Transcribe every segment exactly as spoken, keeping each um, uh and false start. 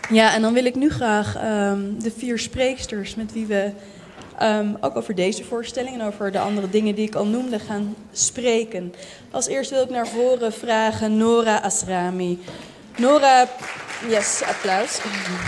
Ja, en dan wil ik nu graag um, de vier spreeksters met wie we um, ook over deze voorstelling en over de andere dingen die ik al noemde gaan spreken. Als eerst wil ik naar voren vragen Nora Asrami. Nora, yes, applaus.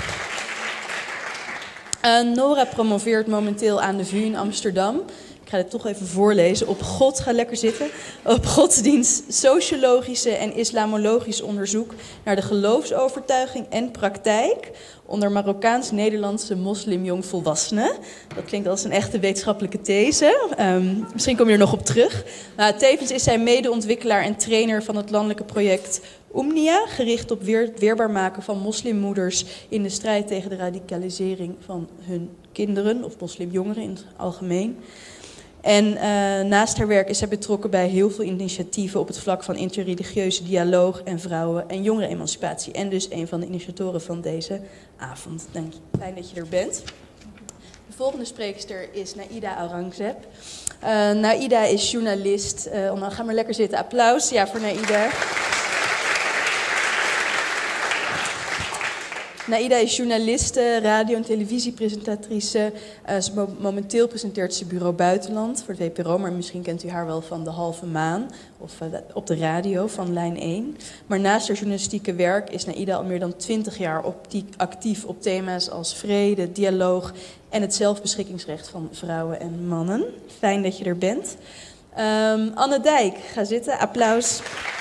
Uh, Nora promoveert momenteel aan de V U in Amsterdam. Ik ga dit toch even voorlezen. Op God, ga lekker zitten. Op godsdienst, sociologische en islamologisch onderzoek naar de geloofsovertuiging en praktijk onder Marokkaans-Nederlandse moslim-jongvolwassenen. Dat klinkt als een echte wetenschappelijke these. Um, misschien kom je er nog op terug. Uh, tevens is zij medeontwikkelaar en trainer van het landelijke project Omnia, gericht op weer, weerbaar maken van moslimmoeders in de strijd tegen de radicalisering van hun kinderen, of moslimjongeren in het algemeen. En uh, naast haar werk is zij betrokken bij heel veel initiatieven op het vlak van interreligieuze dialoog en vrouwen- en jongerenemancipatie. En dus een van de initiatoren van deze avond. Dank je. Fijn dat je er bent. De volgende spreekster is Naïda Aurangzeb. Uh, Naïda is journalist. Uh, ga maar lekker zitten. Applaus ja, voor Naïda. Naïda is journaliste, radio- en televisiepresentatrice. Uh, ze mo momenteel presenteert ze Bureau Buitenland voor het W P R O, maar misschien kent u haar wel van De Halve Maan of uh, op de radio van Lijn één. Maar naast haar journalistieke werk is Naïda al meer dan twintig jaar actief op thema's als vrede, dialoog en het zelfbeschikkingsrecht van vrouwen en mannen. Fijn dat je er bent. Um, Anne Dijk, ga zitten. Applaus.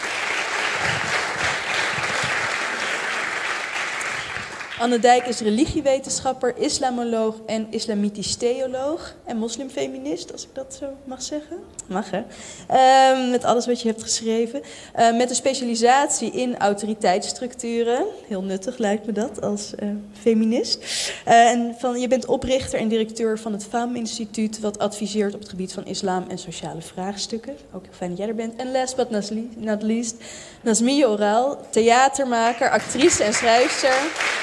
Anne Dijk is religiewetenschapper, islamoloog en islamitisch theoloog en moslimfeminist, als ik dat zo mag zeggen. Mag, hè? Uh, met alles wat je hebt geschreven. Uh, met een specialisatie in autoriteitsstructuren. Heel nuttig lijkt me dat als uh, feminist. Uh, en van, je bent oprichter en directeur van het F A M-instituut, wat adviseert op het gebied van islam en sociale vraagstukken. Ook heel fijn dat jij er bent. En last but not least, Nazmiye Oral, theatermaker, actrice en schrijfster.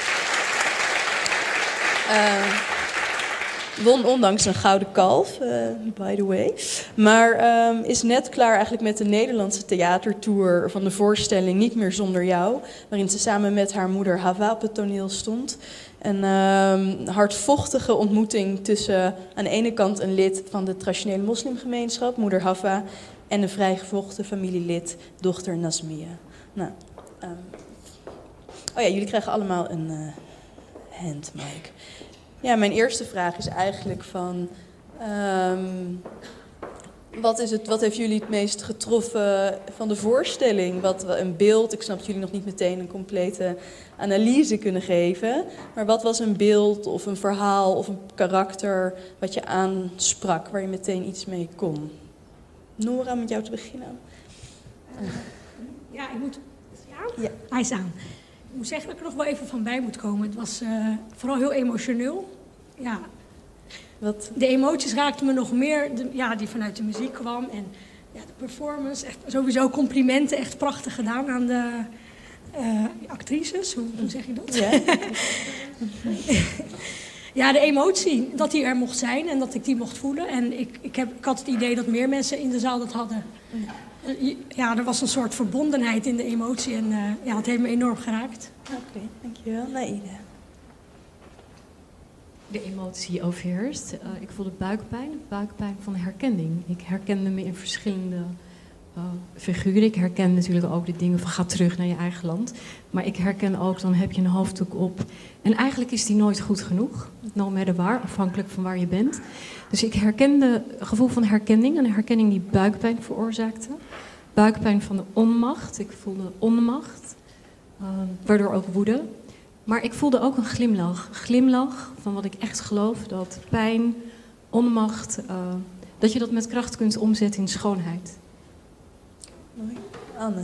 Uh, won ondanks een gouden kalf, uh, by the way. Maar um, is net klaar eigenlijk met de Nederlandse theatertour van de voorstelling Niet meer zonder jou. Waarin ze samen met haar moeder Hawa op het toneel stond. Een um, hardvochtige ontmoeting tussen aan de ene kant een lid van de traditionele moslimgemeenschap, moeder Hawa, en een vrijgevochten familielid, dochter Nazmiye. Nou, um, oh ja, jullie krijgen allemaal een uh, handmic. Ja, mijn eerste vraag is eigenlijk van, um, wat, is het, wat heeft jullie het meest getroffen van de voorstelling? Wat een beeld, ik snap dat jullie nog niet meteen een complete analyse kunnen geven, maar wat was een beeld of een verhaal of een karakter wat je aansprak, waar je meteen iets mee kon? Nora, met jou te beginnen. Uh, ja, ik moet... Ja? Ja. Hij is aan. Ik moet zeggen dat ik er nog wel even van bij moet komen. Het was uh, vooral heel emotioneel. Ja. Wat? De emoties raakten me nog meer, de, ja, die vanuit de muziek kwam. En ja, de performance, echt, sowieso complimenten, echt prachtig gedaan aan de uh, actrices. Hoe, hoe zeg je dat? Ja. Ja, de emotie, dat die er mocht zijn en dat ik die mocht voelen. En ik, ik, heb, ik had het idee dat meer mensen in de zaal dat hadden. Ja, er was een soort verbondenheid in de emotie en uh, ja, het heeft me enorm geraakt. Oké, okay, dankjewel. Naïda. De emotie overheerst. Uh, ik voelde buikpijn, buikpijn van herkenning. Ik herkende me in verschillende uh, figuren. Ik herken natuurlijk ook de dingen van ga terug naar je eigen land. Maar ik herken ook, dan heb je een hoofddoek op. En eigenlijk is die nooit goed genoeg. No matter waar, afhankelijk van waar je bent. Dus ik herkende een gevoel van herkenning. Een herkenning die buikpijn veroorzaakte. Buikpijn van de onmacht. Ik voelde onmacht. Uh, waardoor ook woede. Maar ik voelde ook een glimlach. Glimlach van wat ik echt geloof. Dat pijn, onmacht, uh, dat je dat met kracht kunt omzetten in schoonheid. Mooi. Anne.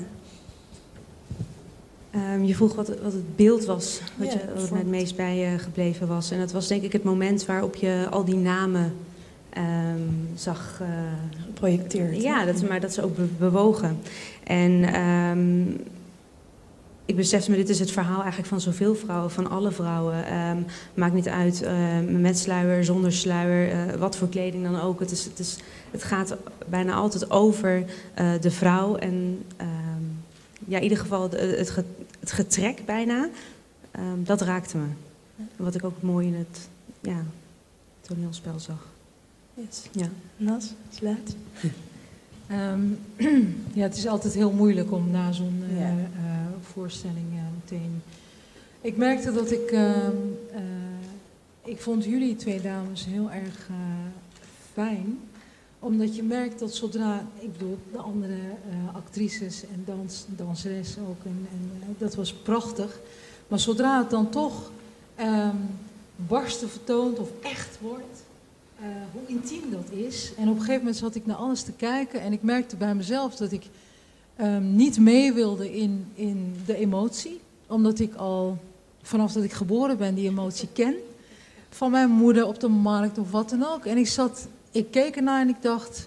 Um, je vroeg wat, wat het beeld was, wat, ja, je, wat me het meest bij je gebleven was. En dat was denk ik het moment waarop je al die namen um, zag... Uh, geprojecteerd. Ja, dat, maar dat ze ook be bewogen. En um, ik besefte me, dit is het verhaal eigenlijk van zoveel vrouwen, van alle vrouwen. Um, maakt niet uit, uh, met sluier, zonder sluier, uh, wat voor kleding dan ook. Het, is, het, is, het gaat bijna altijd over uh, de vrouw en... Um, ja, in ieder geval het, het getrek bijna um, dat raakte me. Wat ik ook mooi in het ja, toneelspel zag. Yes. Ja. Nas, slaat. Um, ja, het is altijd heel moeilijk om na zo'n uh, Ja. uh, voorstelling uh, meteen... Ik merkte dat ik... Uh, uh, ik vond jullie twee dames heel erg uh, fijn. Omdat je merkt dat zodra... Ik bedoel, de andere uh, actrices en dans, danseres ook. En, en uh, dat was prachtig. Maar zodra het dan toch um, barsten vertoont of echt wordt... Uh, hoe intiem dat is. En op een gegeven moment zat ik naar alles te kijken en ik merkte bij mezelf dat ik um, niet mee wilde in, in de emotie. Omdat ik al vanaf dat ik geboren ben die emotie ken. Van mijn moeder op de markt of wat dan ook. En ik zat, ik keek ernaar en ik dacht,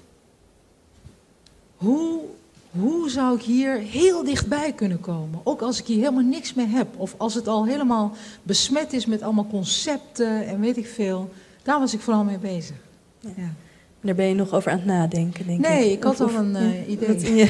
hoe, hoe zou ik hier heel dichtbij kunnen komen? Ook als ik hier helemaal niks mee heb. Of als het al helemaal besmet is met allemaal concepten en weet ik veel. Daar was ik vooral mee bezig. Ja. Ja. Daar ben je nog over aan het nadenken, denk ik. Nee, ik had Of- al een uh, ja, idee. dat- ja.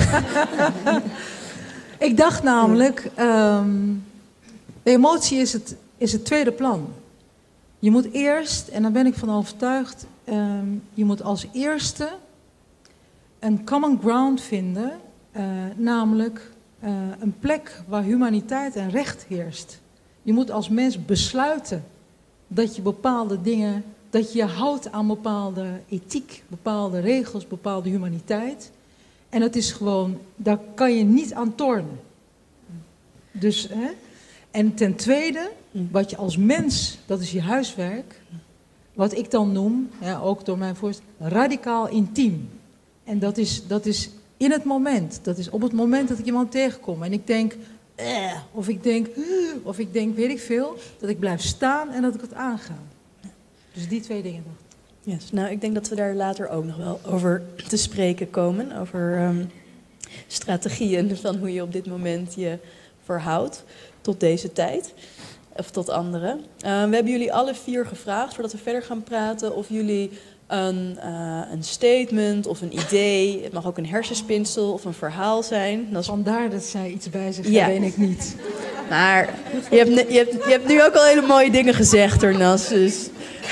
Ik dacht namelijk, um, de emotie is het, is het tweede plan. Je moet eerst, en daar ben ik van overtuigd, um, je moet als eerste een common ground vinden, uh, namelijk uh, een plek waar humaniteit en recht heerst. Je moet als mens besluiten dat je bepaalde dingen, dat je je houdt aan bepaalde ethiek, bepaalde regels, bepaalde humaniteit. En dat is gewoon, daar kan je niet aan tornen. Dus, hè? En ten tweede, wat je als mens, dat is je huiswerk, wat ik dan noem, ja, ook door mijn voorstel, radicaal intiem. En dat is, dat is in het moment, dat is op het moment dat ik iemand tegenkom en ik denk, eh, of ik denk, uh, of ik denk, weet ik veel, dat ik blijf staan en dat ik het aanga. Dus die twee dingen dacht ik. Yes. Nou, ik denk dat we daar later ook nog wel over te spreken komen. Over um, strategieën van hoe je op dit moment je verhoudt tot deze tijd. Of tot anderen. Uh, we hebben jullie alle vier gevraagd, voordat we verder gaan praten, of jullie een, uh, een statement of een idee, het mag ook een hersenspinsel of een verhaal zijn. Dat is... Vandaar dat zij iets bij zich Ja. hebben en ik niet. Maar je hebt, ne- je, hebt, je hebt nu ook al hele mooie dingen gezegd, hoor, Nas. Dus...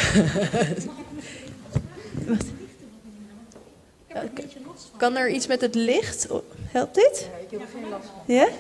Wacht. Kan er iets met het licht? Helpt dit? Ja, ik heb geen last van. Ja?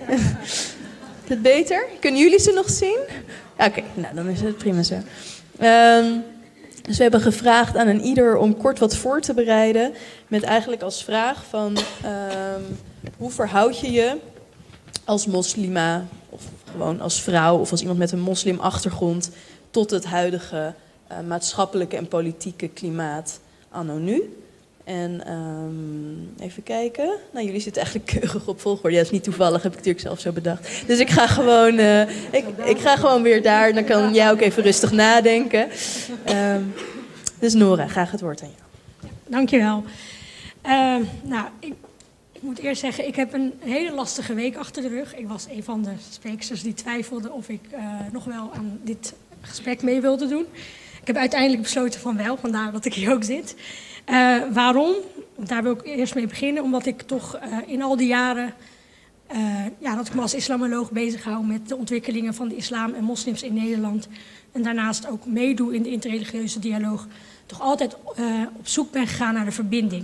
Is het beter? Kunnen jullie ze nog zien? Oké, okay, nou dan is het prima zo. Um, dus we hebben gevraagd aan een ieder om kort wat voor te bereiden. Met eigenlijk als vraag van... Um, hoe verhoud je je als moslima... of gewoon als vrouw of als iemand met een moslimachtergrond... tot het huidige uh, maatschappelijke en politieke klimaat anno nu? En um, even kijken. Nou, jullie zitten eigenlijk keurig op volgorde. Ja, dat is niet toevallig, heb ik natuurlijk zelf zo bedacht. Dus ik ga gewoon, uh, ik, ik ga gewoon weer daar. Dan kan jij ook even rustig nadenken. Um, dus Nora, graag het woord aan jou. Dankjewel. Uh, nou, ik, ik moet eerst zeggen, ik heb een hele lastige week achter de rug. Ik was een van de sprekers die twijfelde of ik uh, nog wel aan dit gesprek mee wilde doen. Ik heb uiteindelijk besloten van wel, vandaar dat ik hier ook zit. Uh, waarom? Daar wil ik eerst mee beginnen. Omdat ik toch uh, in al die jaren... Uh, ja, dat ik me als islamoloog bezig hou met de ontwikkelingen van de islam en moslims in Nederland. En daarnaast ook meedoe in de interreligieuze dialoog. Toch altijd uh, op zoek ben gegaan naar de verbinding.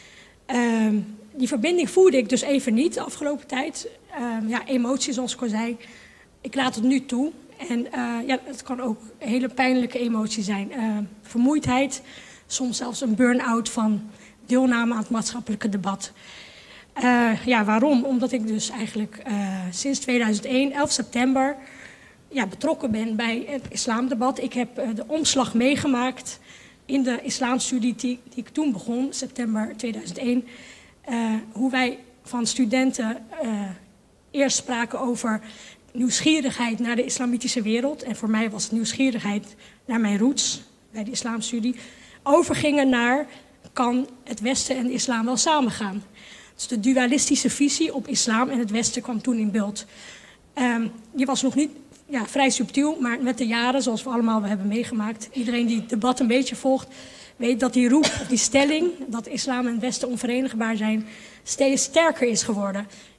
Uh, die verbinding voelde ik dus even niet de afgelopen tijd. Uh, ja, emoties zoals ik al zei. Ik laat het nu toe. En uh, ja, het kan ook een hele pijnlijke emotie zijn. Uh, vermoeidheid... Soms zelfs een burn-out van deelname aan het maatschappelijke debat. Uh, ja, waarom? Omdat ik dus eigenlijk uh, sinds tweeduizend één, elf september... Ja, betrokken ben bij het islamdebat. Ik heb uh, de omslag meegemaakt in de islamstudie die, die ik toen begon, september tweeduizend één. Uh, hoe wij van studenten uh, eerst spraken over nieuwsgierigheid naar de islamitische wereld. En voor mij was het nieuwsgierigheid naar mijn roots bij de islamstudie... overgingen naar, kan het Westen en de islam wel samengaan? Dus de dualistische visie op islam en het Westen kwam toen in beeld. Um, die was nog niet ja, vrij subtiel, maar met de jaren, zoals we allemaal hebben meegemaakt... iedereen die het debat een beetje volgt, weet dat die roep, of die stelling... dat islam en het Westen onverenigbaar zijn, steeds sterker is geworden.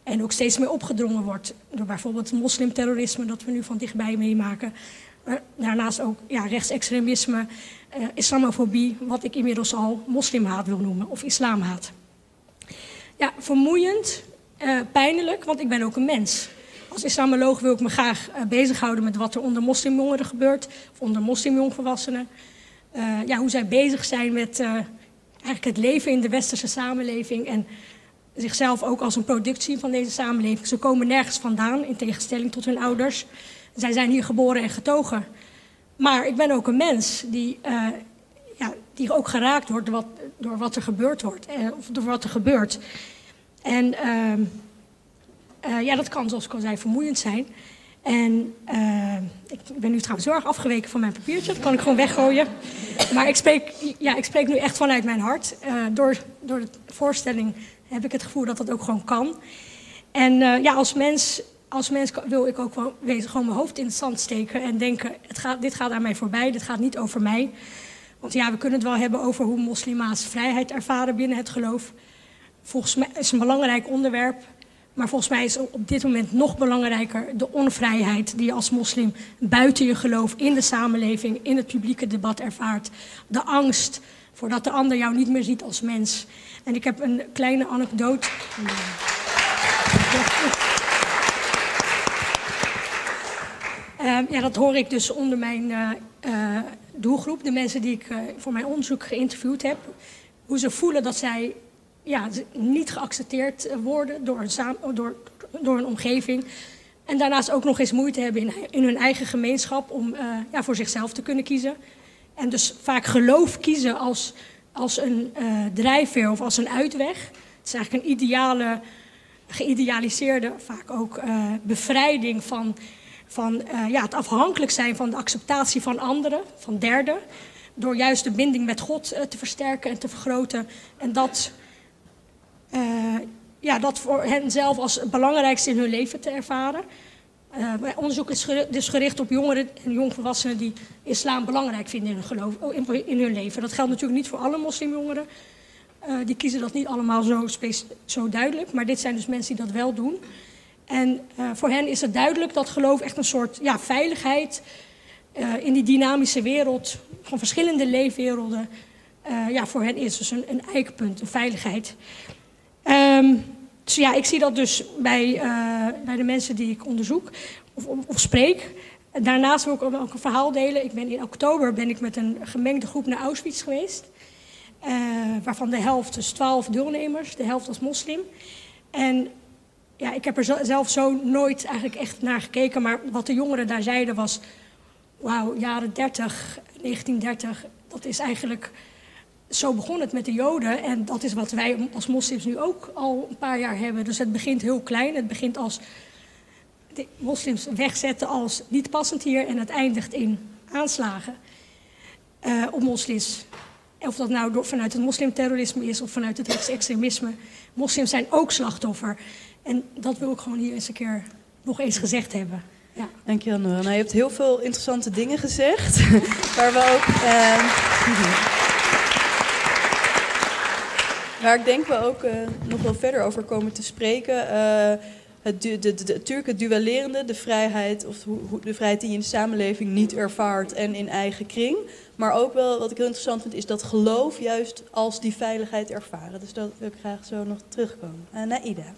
En ook steeds meer opgedrongen wordt door bijvoorbeeld moslimterrorisme, dat we nu van dichtbij meemaken. Daarnaast ook ja, rechtsextremisme, uh, islamofobie, wat ik inmiddels al moslimhaat wil noemen, of islamhaat. Ja, vermoeiend, uh, pijnlijk, want ik ben ook een mens. Als islamoloog wil ik me graag uh, bezighouden met wat er onder moslimjongeren gebeurt, of onder moslimjongvolwassenen. Uh, ja, hoe zij bezig zijn met uh, eigenlijk het leven in de westerse samenleving en zichzelf ook als een product zien van deze samenleving. Ze komen nergens vandaan, in tegenstelling tot hun ouders. Zij zijn hier geboren en getogen. Maar ik ben ook een mens die, uh, ja, die ook geraakt wordt door wat, door wat er gebeurd wordt. Eh, of door wat er gebeurt. En uh, uh, ja, dat kan, zoals ik al zei, vermoeiend zijn. En uh, ik ben nu trouwens heel erg afgeweken van mijn papiertje. Dat kan ik gewoon weggooien. Maar ik spreek, ja, ik spreek nu echt vanuit mijn hart. Uh, door, door de voorstelling heb ik het gevoel dat dat ook gewoon kan. En uh, ja, als mens... Als mens wil ik ook wel wezen, gewoon mijn hoofd in het zand steken en denken, het gaat, dit gaat aan mij voorbij, dit gaat niet over mij. Want ja, we kunnen het wel hebben over hoe moslima's vrijheid ervaren binnen het geloof. Volgens mij is het een belangrijk onderwerp, maar volgens mij is op dit moment nog belangrijker de onvrijheid die je als moslim buiten je geloof in de samenleving, in het publieke debat ervaart. De angst voordat de ander jou niet meer ziet als mens. En ik heb een kleine anekdote. Uh, ja, dat hoor ik dus onder mijn uh, uh, doelgroep, de mensen die ik uh, voor mijn onderzoek geïnterviewd heb. Hoe ze voelen dat zij ja, niet geaccepteerd worden door een, saam, door, door een omgeving. En daarnaast ook nog eens moeite hebben in, in hun eigen gemeenschap om uh, ja, voor zichzelf te kunnen kiezen. En dus vaak geloof kiezen als, als een uh, drijfveer of als een uitweg. Het is eigenlijk een ideale, geïdealiseerde, vaak ook uh, bevrijding van... van uh, ja, het afhankelijk zijn van de acceptatie van anderen, van derden, door juist de binding met God uh, te versterken en te vergroten. En dat, uh, ja, dat voor hen zelf als het belangrijkste in hun leven te ervaren. Uh, mijn onderzoek is dus gericht op jongeren en jongvolwassenen die islam belangrijk vinden in hun, geloof, in, in hun leven. Dat geldt natuurlijk niet voor alle moslimjongeren. Uh, die kiezen dat niet allemaal zo, zo duidelijk, maar dit zijn dus mensen die dat wel doen. En uh, voor hen is het duidelijk dat geloof echt een soort ja, veiligheid uh, in die dynamische wereld van verschillende leefwerelden uh, ja, voor hen is. Dus een, een eikpunt, een veiligheid. Um, dus ja, ik zie dat dus bij, uh, bij de mensen die ik onderzoek of, of, of spreek. Daarnaast wil ik ook een verhaal delen. Ik ben in oktober ben ik met een gemengde groep naar Auschwitz geweest. Uh, waarvan de helft, dus twaalf deelnemers, de helft als moslim. En ja, ik heb er zelf zo nooit eigenlijk echt naar gekeken. Maar wat de jongeren daar zeiden was... Wauw, jaren dertig, negentien dertig, dat is eigenlijk... Zo begon het met de Joden. En dat is wat wij als moslims nu ook al een paar jaar hebben. Dus het begint heel klein. Het begint als de moslims wegzetten als niet passend hier. En het eindigt in aanslagen uh, op moslims. Of dat nou door, vanuit het moslimterrorisme is of vanuit het rechtsextremisme. Moslims zijn ook slachtoffer. En dat wil ik gewoon hier eens een keer nog eens gezegd hebben. Ja. Dankjewel, Nora. Nou, je hebt heel veel interessante dingen gezegd. waar we ook... Uh, waar ik denk we ook uh, nog wel verder over komen te spreken. Uh, het du- de, de, de, natuurlijk het duellerende, de vrijheid, of hoe, de vrijheid die je in de samenleving niet ervaart en in eigen kring. Maar ook wel, wat ik heel interessant vind, is dat geloof juist als die veiligheid ervaren. Dus dat wil ik graag zo nog terugkomen. Uh, Naïda.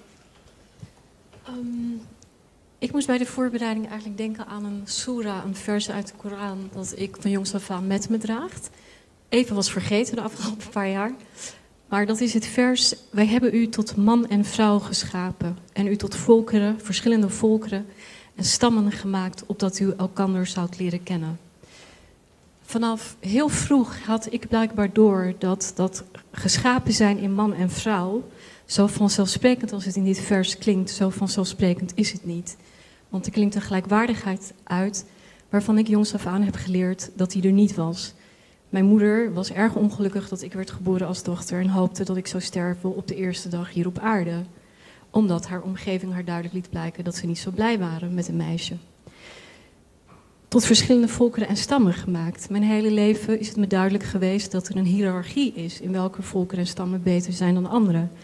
Um, ik moest bij de voorbereiding eigenlijk denken aan een soera, een vers uit de Koran, dat ik van jongs af aan met me draagt. Even was vergeten de afgelopen paar jaar. Maar dat is het vers, wij hebben u tot man en vrouw geschapen en u tot volkeren, verschillende volkeren en stammen gemaakt, opdat u elkander zoudt leren kennen. Vanaf heel vroeg had ik blijkbaar door dat dat geschapen zijn in man en vrouw, zo vanzelfsprekend als het in dit vers klinkt, zo vanzelfsprekend is het niet. Want er klinkt een gelijkwaardigheid uit waarvan ik jongs af aan heb geleerd dat die er niet was. Mijn moeder was erg ongelukkig dat ik werd geboren als dochter en hoopte dat ik zou sterven op de eerste dag hier op aarde. Omdat haar omgeving haar duidelijk liet blijken dat ze niet zo blij waren met een meisje. Tot verschillende volkeren en stammen gemaakt. Mijn hele leven is het me duidelijk geweest dat er een hiërarchie is in welke volkeren en stammen beter zijn dan anderen.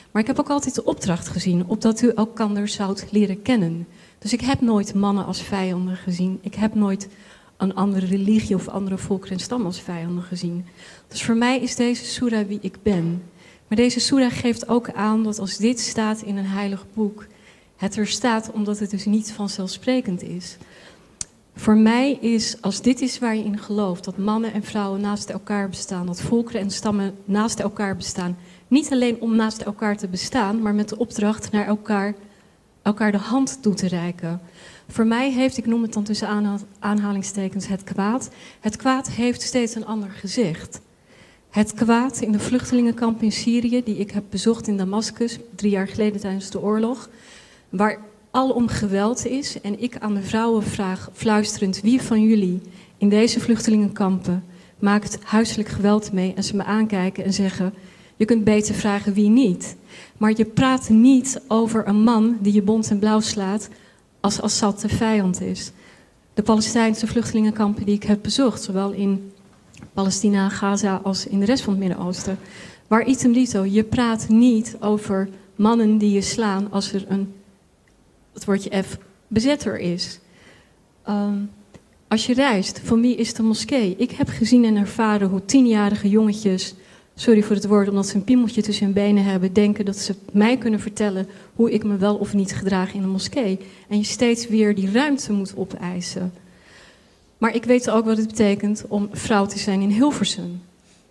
Maar ik heb ook altijd de opdracht gezien, opdat u elkander zoudt leren kennen. Dus ik heb nooit mannen als vijanden gezien. Ik heb nooit een andere religie of andere volkeren en stammen als vijanden gezien. Dus voor mij is deze soera wie ik ben. Maar deze soera geeft ook aan dat als dit staat in een heilig boek, het er staat omdat het dus niet vanzelfsprekend is. Voor mij is, als dit is waar je in gelooft, dat mannen en vrouwen naast elkaar bestaan, dat volkeren en stammen naast elkaar bestaan, niet alleen om naast elkaar te bestaan, maar met de opdracht naar elkaar, elkaar de hand toe te reiken. Voor mij heeft, ik noem het dan tussen aanhalingstekens, het kwaad. Het kwaad heeft steeds een ander gezicht. Het kwaad in de vluchtelingenkamp in Syrië, die ik heb bezocht in Damascus, drie jaar geleden tijdens de oorlog, waar alom geweld is en ik aan de vrouwen vraag, fluisterend, wie van jullie in deze vluchtelingenkampen maakt huiselijk geweld mee, en ze me aankijken en zeggen, je kunt beter vragen wie niet. Maar je praat niet over een man die je bont en blauw slaat als Assad de vijand is. De Palestijnse vluchtelingenkampen die ik heb bezocht, zowel in Palestina, Gaza als in de rest van het Midden-Oosten, waar item dito, je praat niet over mannen die je slaan als er een, het woordje F, bezetter is. Um, als je reist, van wie is de moskee? Ik heb gezien en ervaren hoe tienjarige jongetjes, sorry voor het woord, omdat ze een piemeltje tussen hun benen hebben, denken dat ze mij kunnen vertellen hoe ik me wel of niet gedraag in een moskee. En je steeds weer die ruimte moet opeisen. Maar ik weet ook wat het betekent om vrouw te zijn in Hilversum.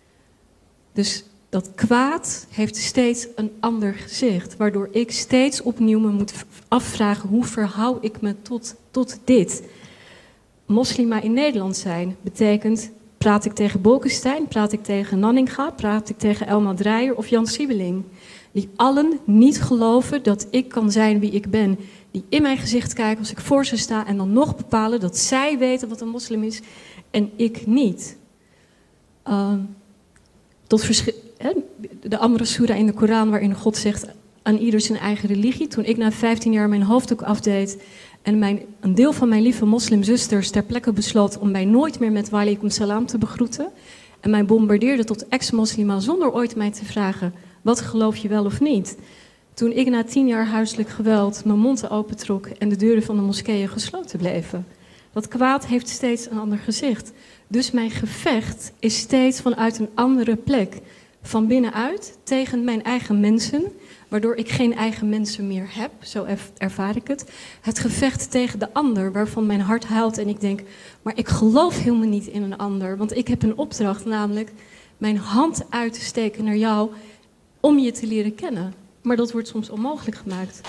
Dus dat kwaad heeft steeds een ander gezicht, waardoor ik steeds opnieuw me moet afvragen, hoe verhoud ik me tot, tot dit? Moslima in Nederland zijn betekent, praat ik tegen Bolkestein, praat ik tegen Nanninga, praat ik tegen Elma Dreyer of Jan Siebeling. Die allen niet geloven dat ik kan zijn wie ik ben. Die in mijn gezicht kijken als ik voor ze sta en dan nog bepalen dat zij weten wat een moslim is en ik niet. Uh, tot verschil, hè, de andere soera in de Koran waarin God zegt aan ieder zijn eigen religie. Toen ik na vijftien jaar mijn hoofddoek afdeed en mijn, een deel van mijn lieve moslimzusters ter plekke besloot om mij nooit meer met wa alaikum salam te begroeten. En mij bombardeerde tot ex-moslima zonder ooit mij te vragen, wat geloof je wel of niet? Toen ik na tien jaar huiselijk geweld mijn mond opentrok en de deuren van de moskeeën gesloten bleven. Dat kwaad heeft steeds een ander gezicht. Dus mijn gevecht is steeds vanuit een andere plek. Van binnenuit tegen mijn eigen mensen, waardoor ik geen eigen mensen meer heb. Zo ervaar ik het. Het gevecht tegen de ander, waarvan mijn hart huilt en ik denk, maar ik geloof helemaal niet in een ander. Want ik heb een opdracht, namelijk mijn hand uit te steken naar jou om je te leren kennen. Maar dat wordt soms onmogelijk gemaakt.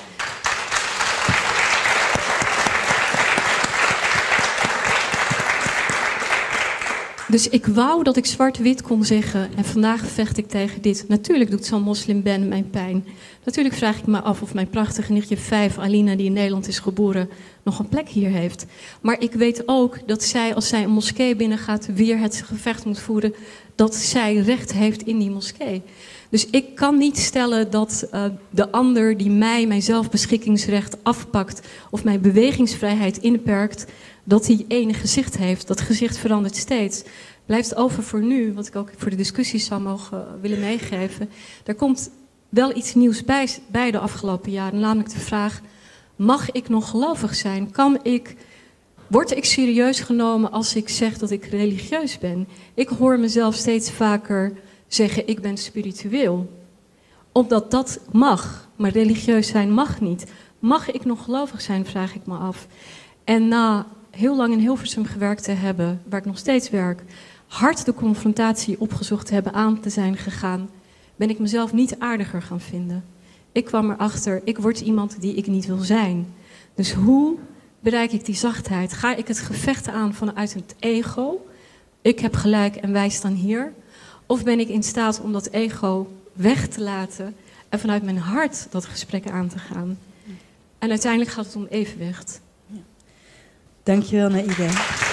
Dus ik wou dat ik zwart-wit kon zeggen en vandaag vecht ik tegen dit. Natuurlijk doet zo'n moslim Ben mijn pijn. Natuurlijk vraag ik me af of mijn prachtige nichtje vijf, Alina, die in Nederland is geboren, nog een plek hier heeft. Maar ik weet ook dat zij, als zij een moskee binnengaat, weer het gevecht moet voeren dat zij recht heeft in die moskee. Dus ik kan niet stellen dat uh, de ander die mij mijn zelfbeschikkingsrecht afpakt of mijn bewegingsvrijheid inperkt, dat hij enig gezicht heeft. Dat gezicht verandert steeds. Blijft over voor nu, wat ik ook voor de discussies zou mogen uh, willen meegeven. Er komt wel iets nieuws bij, bij de afgelopen jaren, namelijk de vraag, mag ik nog gelovig zijn? Kan ik, word ik serieus genomen als ik zeg dat ik religieus ben? Ik hoor mezelf steeds vaker zeggen, ik ben spiritueel. Omdat dat mag, maar religieus zijn mag niet. Mag ik nog gelovig zijn, vraag ik me af. En na heel lang in Hilversum gewerkt te hebben, waar ik nog steeds werk, hard de confrontatie opgezocht te hebben, aan te zijn gegaan, ben ik mezelf niet aardiger gaan vinden. Ik kwam erachter, ik word iemand die ik niet wil zijn. Dus hoe bereik ik die zachtheid? Ga ik het gevecht aan vanuit het ego? Ik heb gelijk en wij staan hier. Of ben ik in staat om dat ego weg te laten en vanuit mijn hart dat gesprek aan te gaan? En uiteindelijk gaat het om evenwicht. Ja. Dankjewel, Naïda.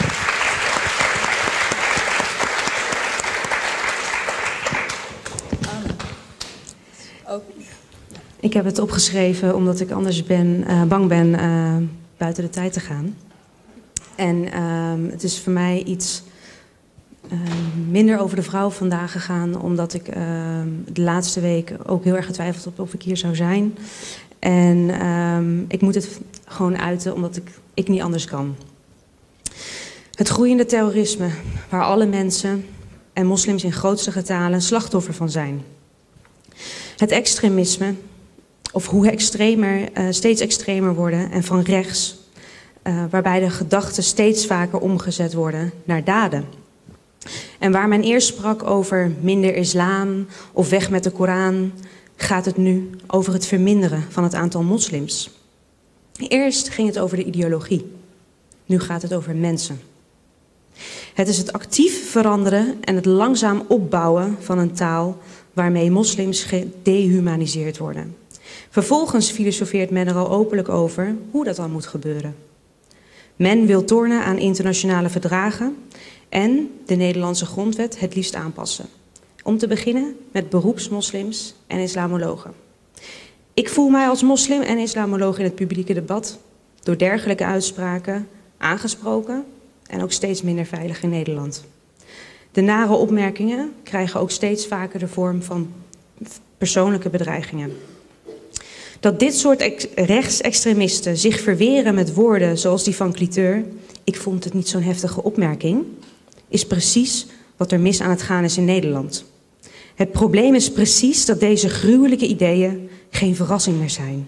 Oh. Ik heb het opgeschreven omdat ik anders ben, uh, bang ben uh, buiten de tijd te gaan. En uh, het is voor mij iets uh, minder over de vrouw vandaag gegaan, omdat ik uh, de laatste week ook heel erg getwijfeld heb of ik hier zou zijn. En uh, ik moet het gewoon uiten, omdat ik, ik niet anders kan. Het groeiende terrorisme, waar alle mensen en moslims in grootste getalen slachtoffer van zijn. Het extremisme, of hoe extremer, uh, steeds extremer worden en van rechts, uh, waarbij de gedachten steeds vaker omgezet worden naar daden. En waar men eerst sprak over minder islam of weg met de Koran, gaat het nu over het verminderen van het aantal moslims. Eerst ging het over de ideologie, nu gaat het over mensen. Het is het actief veranderen en het langzaam opbouwen van een taal waarmee moslims gedehumaniseerd worden. Vervolgens filosofeert men er al openlijk over hoe dat dan moet gebeuren. Men wil tornen aan internationale verdragen en de Nederlandse grondwet het liefst aanpassen. Om te beginnen met beroepsmoslims en islamologen. Ik voel mij als moslim en islamoloog in het publieke debat door dergelijke uitspraken aangesproken en ook steeds minder veilig in Nederland. De nare opmerkingen krijgen ook steeds vaker de vorm van persoonlijke bedreigingen. Dat dit soort rechtsextremisten zich verweren met woorden zoals die van Cliteur, ik vond het niet zo'n heftige opmerking, is precies wat er mis aan het gaan is in Nederland. Het probleem is precies dat deze gruwelijke ideeën geen verrassing meer zijn.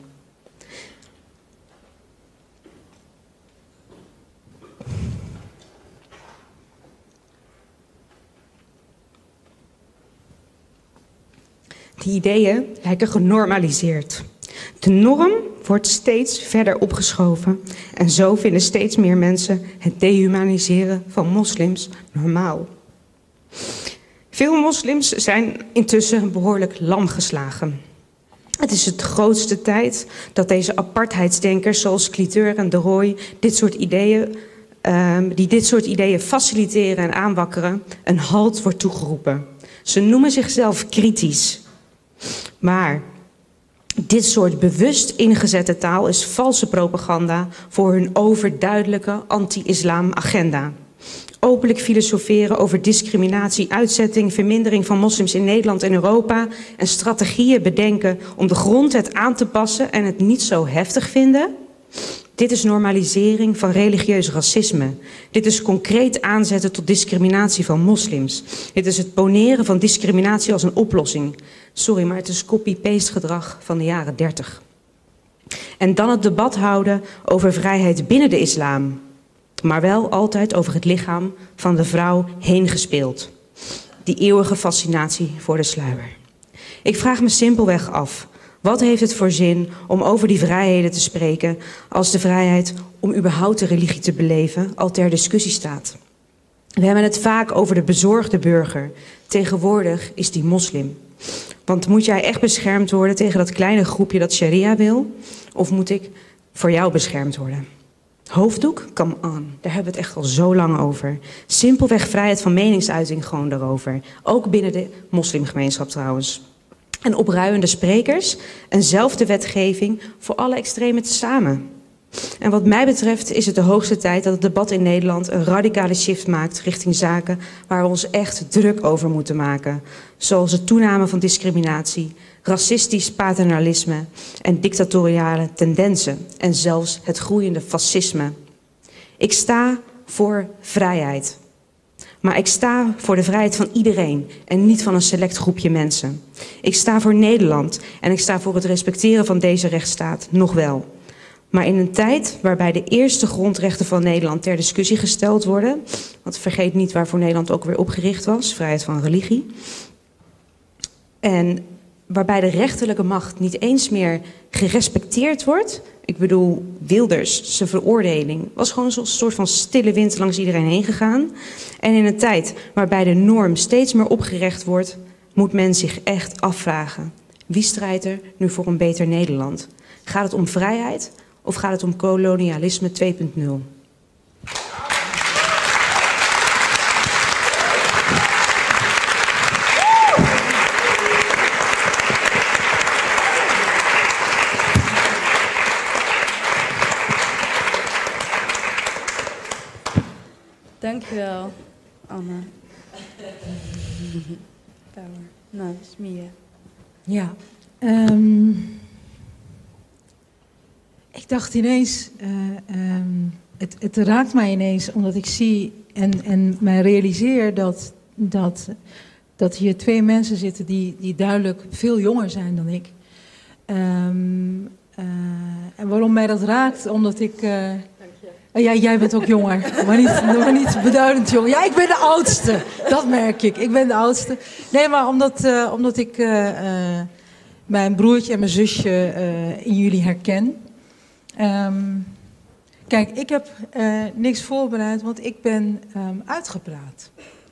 Die ideeën lijken genormaliseerd. De norm wordt steeds verder opgeschoven en zo vinden steeds meer mensen het dehumaniseren van moslims normaal. Veel moslims zijn intussen behoorlijk lam geslagen. Het is het grootste tijd dat deze apartheidsdenkers zoals Cliteur en de Roy dit soort ideeën, uh, die dit soort ideeën faciliteren en aanwakkeren, een halt wordt toegeroepen. Ze noemen zichzelf kritisch. Maar dit soort bewust ingezette taal is valse propaganda voor hun overduidelijke anti-islam agenda. Openlijk filosoferen over discriminatie, uitzetting, vermindering van moslims in Nederland en Europa en strategieën bedenken om de grondwet aan te passen en het niet zo heftig vinden. Dit is normalisering van religieus racisme. Dit is concreet aanzetten tot discriminatie van moslims. Dit is het poneren van discriminatie als een oplossing. Sorry, maar het is copy-paste gedrag van de jaren dertig. En dan het debat houden over vrijheid binnen de islam. Maar wel altijd over het lichaam van de vrouw heen gespeeld. Die eeuwige fascinatie voor de sluier. Ik vraag me simpelweg af, wat heeft het voor zin om over die vrijheden te spreken als de vrijheid om überhaupt de religie te beleven al ter discussie staat? We hebben het vaak over de bezorgde burger. Tegenwoordig is die moslim. Want moet jij echt beschermd worden tegen dat kleine groepje dat sharia wil? Of moet ik voor jou beschermd worden? Hoofddoek? Come on. Daar hebben we het echt al zo lang over. Simpelweg vrijheid van meningsuiting gewoon daarover. Ook binnen de moslimgemeenschap trouwens. En opruiende sprekers, eenzelfde wetgeving voor alle extremen tezamen. En wat mij betreft is het de hoogste tijd dat het debat in Nederland een radicale shift maakt richting zaken waar we ons echt druk over moeten maken. Zoals de toename van discriminatie, racistisch paternalisme en dictatoriale tendensen en zelfs het groeiende fascisme. Ik sta voor vrijheid. Maar ik sta voor de vrijheid van iedereen en niet van een select groepje mensen. Ik sta voor Nederland en ik sta voor het respecteren van deze rechtsstaat, nog wel. Maar in een tijd waarbij de eerste grondrechten van Nederland ter discussie gesteld worden, want vergeet niet waarvoor Nederland ook weer opgericht was, vrijheid van religie, en waarbij de rechterlijke macht niet eens meer gerespecteerd wordt. Ik bedoel, Wilders, zijn veroordeling, was gewoon zo'n soort van stille wind langs iedereen heen gegaan. En in een tijd waarbij de norm steeds meer opgerecht wordt, moet men zich echt afvragen. Wie strijdt er nu voor een beter Nederland? Gaat het om vrijheid of gaat het om kolonialisme twee punt nul? Dankjewel, Anne. Power. Nice, Mia. Ja. Um, ik dacht ineens, uh, um, het, het raakt mij ineens omdat ik zie en, en mij realiseer dat, dat, dat hier twee mensen zitten die, die duidelijk veel jonger zijn dan ik. Um, uh, en waarom mij dat raakt, omdat ik... Uh, Ja, jij bent ook jonger, maar niet, maar niet beduidend jonger. Ja, ik ben de oudste, dat merk ik. Ik ben de oudste. Nee, maar omdat, uh, omdat ik uh, uh, mijn broertje en mijn zusje uh, in jullie herken. Um, kijk, ik heb uh, niks voorbereid, want ik ben um, uitgepraat.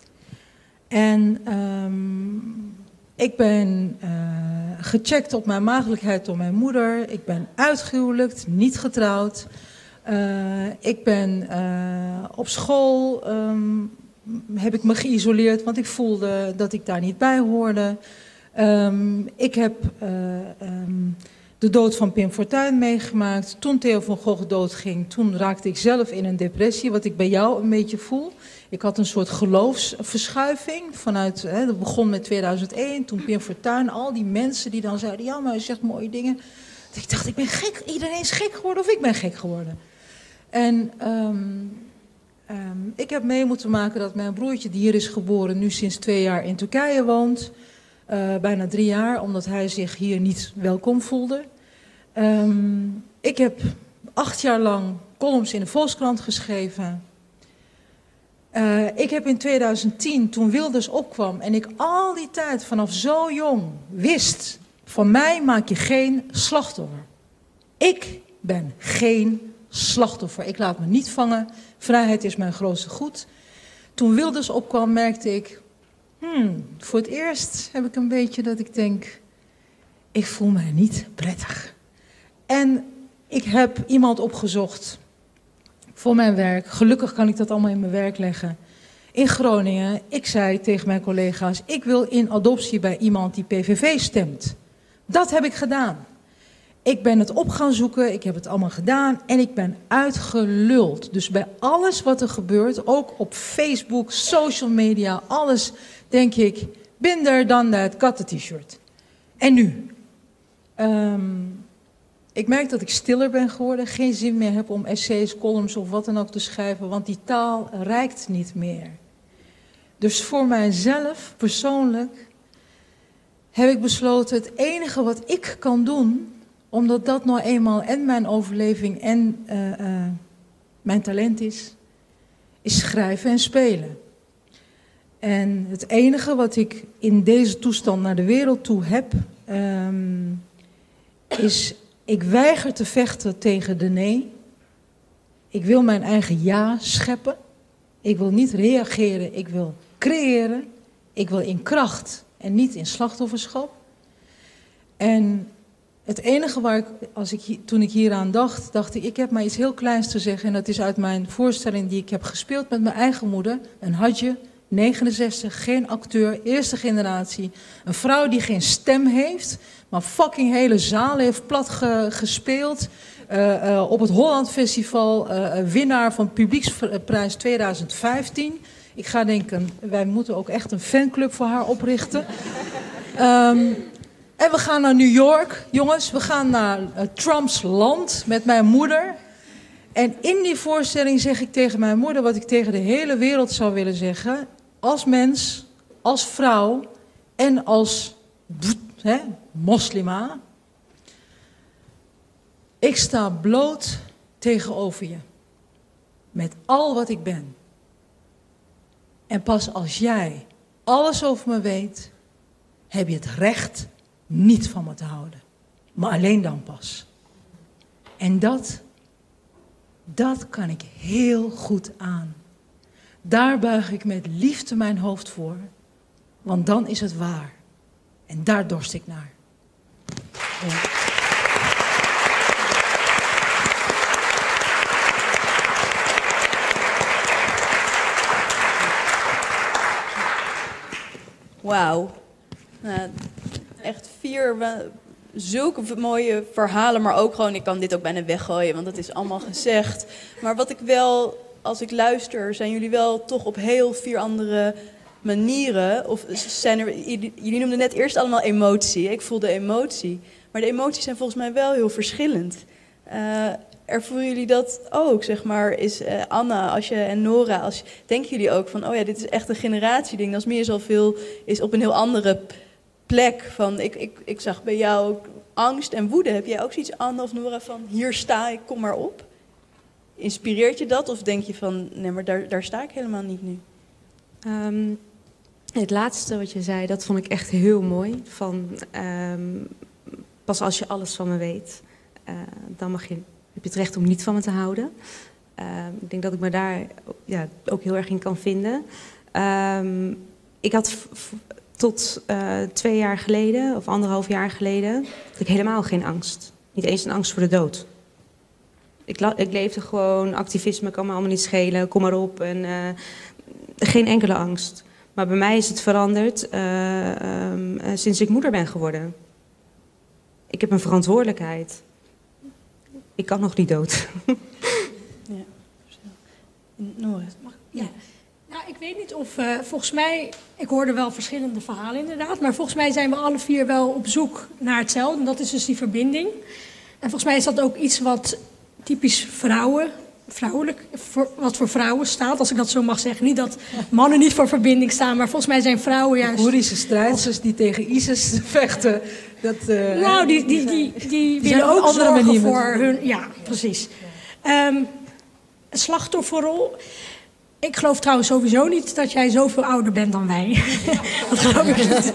En um, ik ben uh, gecheckt op mijn maagdelijkheid door mijn moeder. Ik ben uitgehuwelijkt, niet getrouwd. Uh, ik ben uh, op school, um, heb ik me geïsoleerd, want ik voelde dat ik daar niet bij hoorde. Um, ik heb uh, um, de dood van Pim Fortuyn meegemaakt. Toen Theo van Gogh doodging, toen raakte ik zelf in een depressie, wat ik bij jou een beetje voel. Ik had een soort geloofsverschuiving vanuit, hè, dat begon met tweeduizend één, toen Pim Fortuyn, al die mensen die dan zeiden, ja, maar hij zegt mooie dingen. Ik dacht, ik ben gek, iedereen is gek geworden of ik ben gek geworden. En um, um, ik heb mee moeten maken dat mijn broertje, die hier is geboren, nu sinds twee jaar in Turkije woont. Uh, bijna drie jaar, omdat hij zich hier niet welkom voelde. Um, ik heb acht jaar lang columns in de Volkskrant geschreven. Uh, ik heb in tweeduizend tien, toen Wilders opkwam en ik al die tijd vanaf zo jong wist, van mij maak je geen slachtoffer. Ik ben geen slachtoffer. Ik laat me niet vangen. Vrijheid is mijn grootste goed. Toen Wilders opkwam, merkte ik, hmm, voor het eerst heb ik een beetje dat ik denk, ik voel mij niet prettig. En ik heb iemand opgezocht voor mijn werk. Gelukkig kan ik dat allemaal in mijn werk leggen. In Groningen, ik zei tegen mijn collega's, ik wil in adoptie bij iemand die P V V stemt. Dat heb ik gedaan. Ik ben het op gaan zoeken, ik heb het allemaal gedaan en ik ben uitgeluld. Dus bij alles wat er gebeurt, ook op Facebook, social media, alles, denk ik, binder dan dat katten-t-shirt. En nu? Um, ik merk dat ik stiller ben geworden, geen zin meer heb om essays, columns of wat dan ook te schrijven, want die taal reikt niet meer. Dus voor mijzelf, persoonlijk, heb ik besloten, het enige wat ik kan doen, omdat dat nou eenmaal en mijn overleving en uh, uh, mijn talent is, is schrijven en spelen. En het enige wat ik in deze toestand naar de wereld toe heb, um, is, ik weiger te vechten tegen de nee. Ik wil mijn eigen ja scheppen. Ik wil niet reageren, ik wil creëren. Ik wil in kracht en niet in slachtofferschap. En het enige waar ik, als ik, toen ik hieraan dacht, dacht ik, ik heb maar iets heel kleins te zeggen. En dat is uit mijn voorstelling die ik heb gespeeld met mijn eigen moeder. Een hadje, negenenzestig, geen acteur, eerste generatie. Een vrouw die geen stem heeft, maar fucking hele zalen heeft plat ge, gespeeld. Uh, uh, op het Holland Festival, uh, winnaar van Publieksprijs tweeduizend vijftien. Ik ga denken, wij moeten ook echt een fanclub voor haar oprichten. Um, en we gaan naar New York, jongens. We gaan naar uh, Trumps land met mijn moeder. En in die voorstelling zeg ik tegen mijn moeder wat ik tegen de hele wereld zou willen zeggen. Als mens, als vrouw en als hè, moslima. Ik sta bloot tegenover je. Met al wat ik ben. En pas als jij alles over me weet, heb je het recht niet van me te houden. Maar alleen dan pas. En dat, dat kan ik heel goed aan. Daar buig ik met liefde mijn hoofd voor. Want dan is het waar. En daar dorst ik naar. Ja. Wauw. Nou, echt vier uh, zulke mooie verhalen, maar ook gewoon, ik kan dit ook bijna weggooien, want dat is allemaal gezegd. Maar wat ik wel, als ik luister, zijn jullie wel toch op heel vier andere manieren, of zijn er, jullie noemden net eerst allemaal emotie. Ik voelde emotie. Maar de emoties zijn volgens mij wel heel verschillend. Uh, ervoeren jullie dat ook, zeg maar, is uh, Anna als je, en Nora, als, denken jullie ook van, oh ja, dit is echt een generatieding. Dat is meer zoveel, is op een heel andere plek. Van, ik, ik, ik zag bij jou ook angst en woede. Heb jij ook zoiets, Anna of Nora, van hier sta ik, kom maar op? Inspireert je dat of denk je van, nee, maar daar, daar sta ik helemaal niet nu? Um, het laatste wat je zei, dat vond ik echt heel mooi. Van, um, pas als je alles van me weet, uh, dan mag je, heb je het recht om niet van me te houden. Uh, ik denk dat ik me daar ja, ook heel erg in kan vinden. Um, ik had f- f- tot uh, twee jaar geleden, of anderhalf jaar geleden, had ik helemaal geen angst. Niet eens een angst voor de dood. Ik, la- ik leefde gewoon, activisme kan me allemaal niet schelen, kom maar op. En, uh, geen enkele angst. Maar bij mij is het veranderd uh, um, uh, sinds ik moeder ben geworden. Ik heb een verantwoordelijkheid. Ik kan nog niet dood. Ja. Nora, mag ik? Ja. Nou, ik weet niet of, uh, volgens mij, ik hoorde wel verschillende verhalen inderdaad, maar volgens mij zijn we alle vier wel op zoek naar hetzelfde. En dat is dus die verbinding. En volgens mij is dat ook iets wat typisch vrouwen, vrouwelijk, voor, wat voor vrouwen staat, als ik dat zo mag zeggen. Niet dat mannen niet voor verbinding staan, maar volgens mij zijn vrouwen juist... Koerdische strijders die tegen ISIS vechten. Dat, uh, nou, die, die, die, die, die willen ook zorgen voor hun... Ja, precies. Um, een slachtofferrol... Ik geloof trouwens sowieso niet dat jij zoveel ouder bent dan wij. Dat geloof ik niet.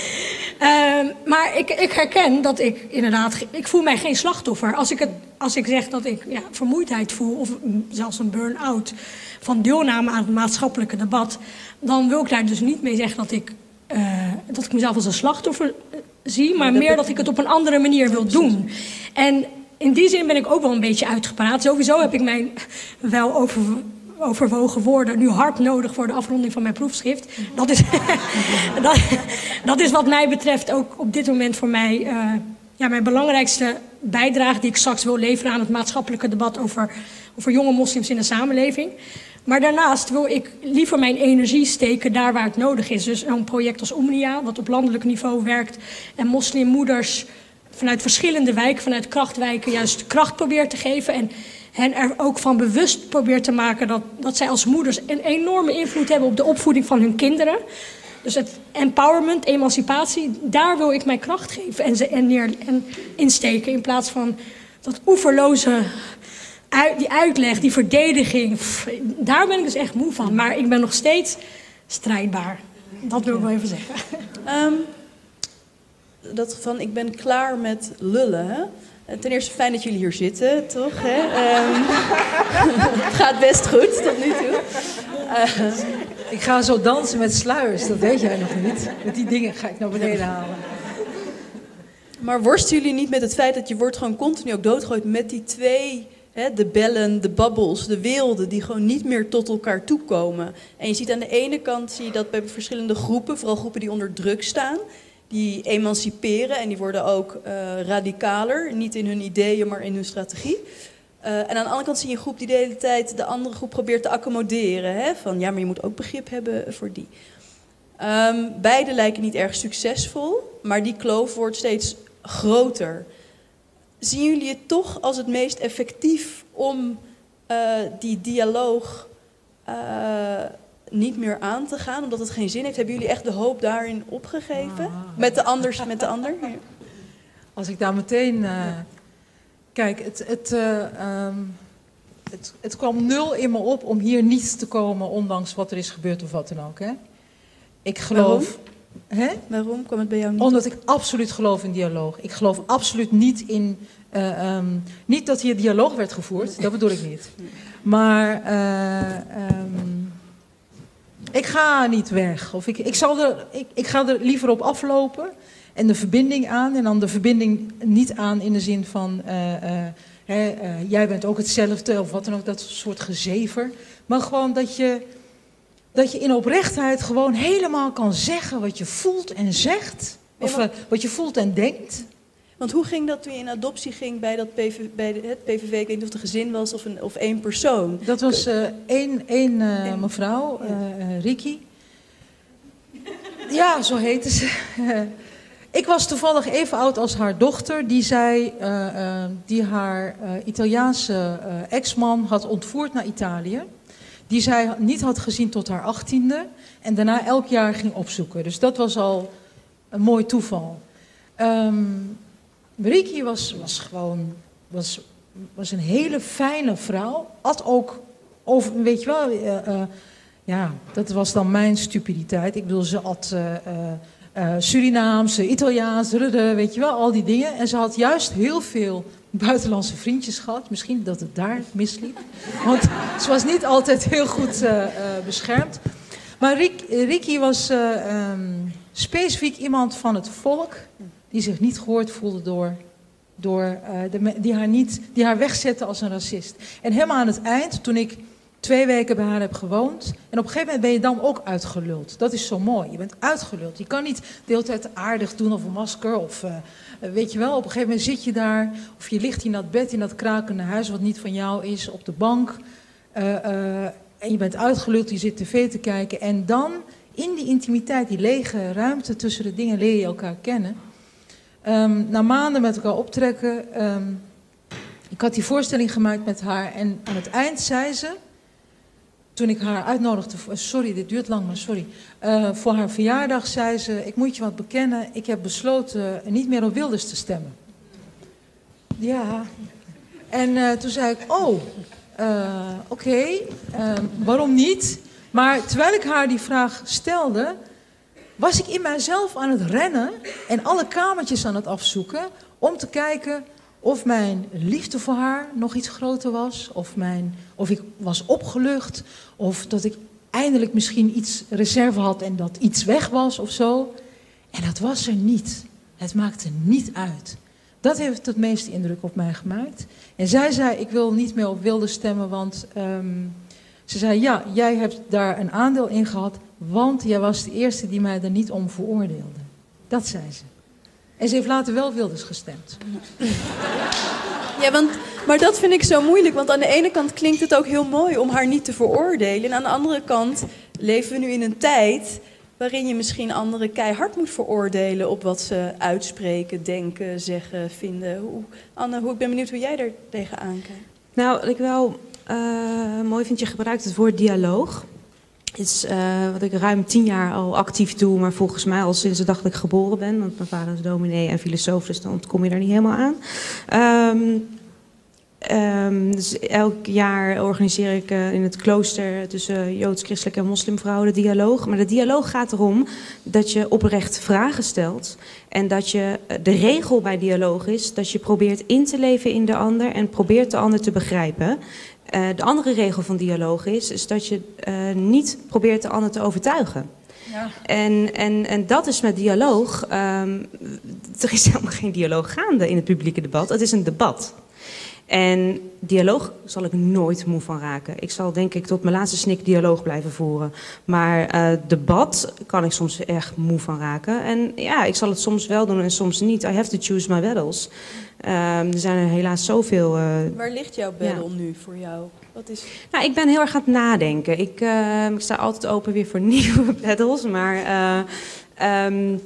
Um, maar ik, ik herken dat ik inderdaad... Ik voel mij geen slachtoffer. Als ik, het, als ik zeg dat ik ja, vermoeidheid voel... of zelfs een burn-out van deelname aan het maatschappelijke debat... dan wil ik daar dus niet mee zeggen dat ik, uh, dat ik mezelf als een slachtoffer zie... maar meer dat ik het op een andere manier wil doen. En in die zin ben ik ook wel een beetje uitgepraat. Sowieso heb ik mij wel over... overwogen woorden nu hard nodig voor de afronding van mijn proefschrift. Dat is, dat, dat is wat mij betreft ook op dit moment voor mij uh, ja, mijn belangrijkste bijdrage die ik straks wil leveren aan het maatschappelijke debat over, over jonge moslims in de samenleving. Maar daarnaast wil ik liever mijn energie steken daar waar het nodig is. Dus een project als Omnia, wat op landelijk niveau werkt en moslimmoeders vanuit verschillende wijken, vanuit krachtwijken, juist kracht probeert te geven en hen er ook van bewust probeert te maken dat, dat zij als moeders een enorme invloed hebben op de opvoeding van hun kinderen. Dus het empowerment, emancipatie, daar wil ik mijn kracht geven en, ze, en, neer, en insteken. In plaats van dat oeverloze, die uitleg, die verdediging. Pff, daar ben ik dus echt moe van. Maar ik ben nog steeds strijdbaar. Dat wil ik wel even zeggen. Um, dat van, ik ben klaar met lullen, hè? Ten eerste fijn dat jullie hier zitten, toch? Hè? Um, het gaat best goed tot nu toe. Uh, ik ga zo dansen met sluiers, dat weet jij nog niet. Met die dingen ga ik naar beneden halen. Maar worstelen jullie niet met het feit dat je wordt gewoon continu ook doodgegooid met die twee, hè, de bellen, de babbels, de wilden, die gewoon niet meer tot elkaar toekomen. En je ziet aan de ene kant zie je dat bij verschillende groepen, vooral groepen die onder druk staan, die emanciperen en die worden ook uh, radicaler. Niet in hun ideeën, maar in hun strategie. Uh, en aan de andere kant zie je een groep die de hele tijd de andere groep probeert te accommoderen. Hè? Van ja, maar je moet ook begrip hebben voor die. Um, beide lijken niet erg succesvol, maar die kloof wordt steeds groter. Zien jullie het toch als het meest effectief om uh, die dialoog Uh, niet meer aan te gaan, omdat het geen zin heeft? Hebben jullie echt de hoop daarin opgegeven? Ah. Met de anders, met de ander? Ja. Als ik daar meteen... Uh, kijk, het, het, uh, um, het, het kwam nul in me op om hier niet te komen, ondanks wat er is gebeurd of wat dan ook. Hè? Ik geloof... Waarom? Hè? Waarom kwam het bij jou niet Omdat op? ik absoluut geloof in dialoog. Ik geloof absoluut niet in... Uh, um, niet dat hier dialoog werd gevoerd, dat bedoel ik niet. Maar... Uh, um, Ik ga niet weg. Of ik, ik, zal er, ik, ik ga er liever op aflopen en de verbinding aan. En dan de verbinding niet aan in de zin van... Uh, uh, hè, uh, jij bent ook hetzelfde of wat dan ook, dat soort gezever. Maar gewoon dat je, dat je in oprechtheid gewoon helemaal kan zeggen wat je voelt en zegt. Of uh, wat je voelt en denkt. Want hoe ging dat toen je in adoptie ging bij, dat P V, bij de, het P V V? Ik weet niet of het een gezin was of, een, of één persoon. Dat was uh, één, één uh, mevrouw, uh, uh, Ricky. Ja, zo heette ze. Ik was toevallig even oud als haar dochter, die, zij, uh, uh, die haar uh, Italiaanse uh, ex-man had ontvoerd naar Italië. Die zij niet had gezien tot haar achttiende en daarna elk jaar ging opzoeken. Dus dat was al een mooi toeval. Um, Riki was, was gewoon was, was een hele fijne vrouw. At ook over, weet je wel, uh, uh, ja, dat was dan mijn stupiditeit. Ik bedoel, ze at uh, uh, uh, Surinaamse, Italiaans, weet je wel, al die dingen. En ze had juist heel veel buitenlandse vriendjes gehad. Misschien dat het daar misliep. Want ze was niet altijd heel goed uh, uh, beschermd. Maar Rick, Riki was uh, um, specifiek iemand van het volk die zich niet gehoord voelde door, door uh, de, die, haar niet, die haar wegzette als een racist. En helemaal aan het eind, toen ik twee weken bij haar heb gewoond, en op een gegeven moment ben je dan ook uitgeluld. Dat is zo mooi. Je bent uitgeluld. Je kan niet de hele tijd aardig doen of een masker of uh, weet je wel. Op een gegeven moment zit je daar of je ligt in dat bed in dat krakende huis wat niet van jou is, op de bank. Uh, uh, en je bent uitgeluld, je zit tv te kijken en dan in die intimiteit, die lege ruimte tussen de dingen leer je elkaar kennen. Um, na maanden met elkaar optrekken, um, ik had die voorstelling gemaakt met haar en aan het eind zei ze, toen ik haar uitnodigde, sorry, dit duurt lang, maar sorry, uh, voor haar verjaardag zei ze, ik moet je wat bekennen, ik heb besloten niet meer op Wilders te stemmen. Ja, en uh, toen zei ik, oh, uh, oké, okay, uh, waarom niet? Maar terwijl ik haar die vraag stelde, was ik in mijzelf aan het rennen en alle kamertjes aan het afzoeken om te kijken of mijn liefde voor haar nog iets groter was, of, mijn, of ik was opgelucht, of dat ik eindelijk misschien iets reserve had en dat iets weg was of zo. En dat was er niet. Het maakte niet uit. Dat heeft het meeste indruk op mij gemaakt. En zij zei, ik wil niet meer op Wilders stemmen, want um, ze zei, ja, jij hebt daar een aandeel in gehad, want jij was de eerste die mij er niet om veroordeelde. Dat zei ze. En ze heeft later wel Wilders gestemd. Ja, want, maar dat vind ik zo moeilijk. Want aan de ene kant klinkt het ook heel mooi om haar niet te veroordelen. En aan de andere kant leven we nu in een tijd waarin je misschien anderen keihard moet veroordelen op wat ze uitspreken, denken, zeggen, vinden. Hoe, Anne, hoe, ik ben benieuwd hoe jij er tegenaan kijkt. Nou, wat ik wel uh, mooi vind, je gebruikt het woord dialoog. Het is uh, wat ik ruim tien jaar al actief doe, maar volgens mij al sinds de dag dat ik geboren ben. Want mijn vader is dominee en filosoof, dus dan kom je daar niet helemaal aan. Um, um, dus elk jaar organiseer ik uh, in het klooster tussen joods-christelijke en moslimvrouwen de dialoog. Maar de dialoog gaat erom dat je oprecht vragen stelt. En dat je, de regel bij dialoog is dat je probeert in te leven in de ander en probeert de ander te begrijpen. Uh, de andere regel van dialoog is, is dat je uh, niet probeert de ander te overtuigen. Ja. En, en, en dat is met dialoog. Um, er is helemaal geen dialoog gaande in het publieke debat. Het is een debat. En dialoog zal ik nooit moe van raken. Ik zal denk ik tot mijn laatste snik dialoog blijven voeren. Maar uh, debat kan ik soms echt moe van raken. En ja, ik zal het soms wel doen en soms niet. I have to choose my battles. Um, er zijn er helaas zoveel... Uh, Waar ligt jouw battle ja. nu voor jou? Wat is... Nou, ik ben heel erg aan het nadenken. Ik, uh, ik sta altijd open weer voor nieuwe battles. Maar uh, um,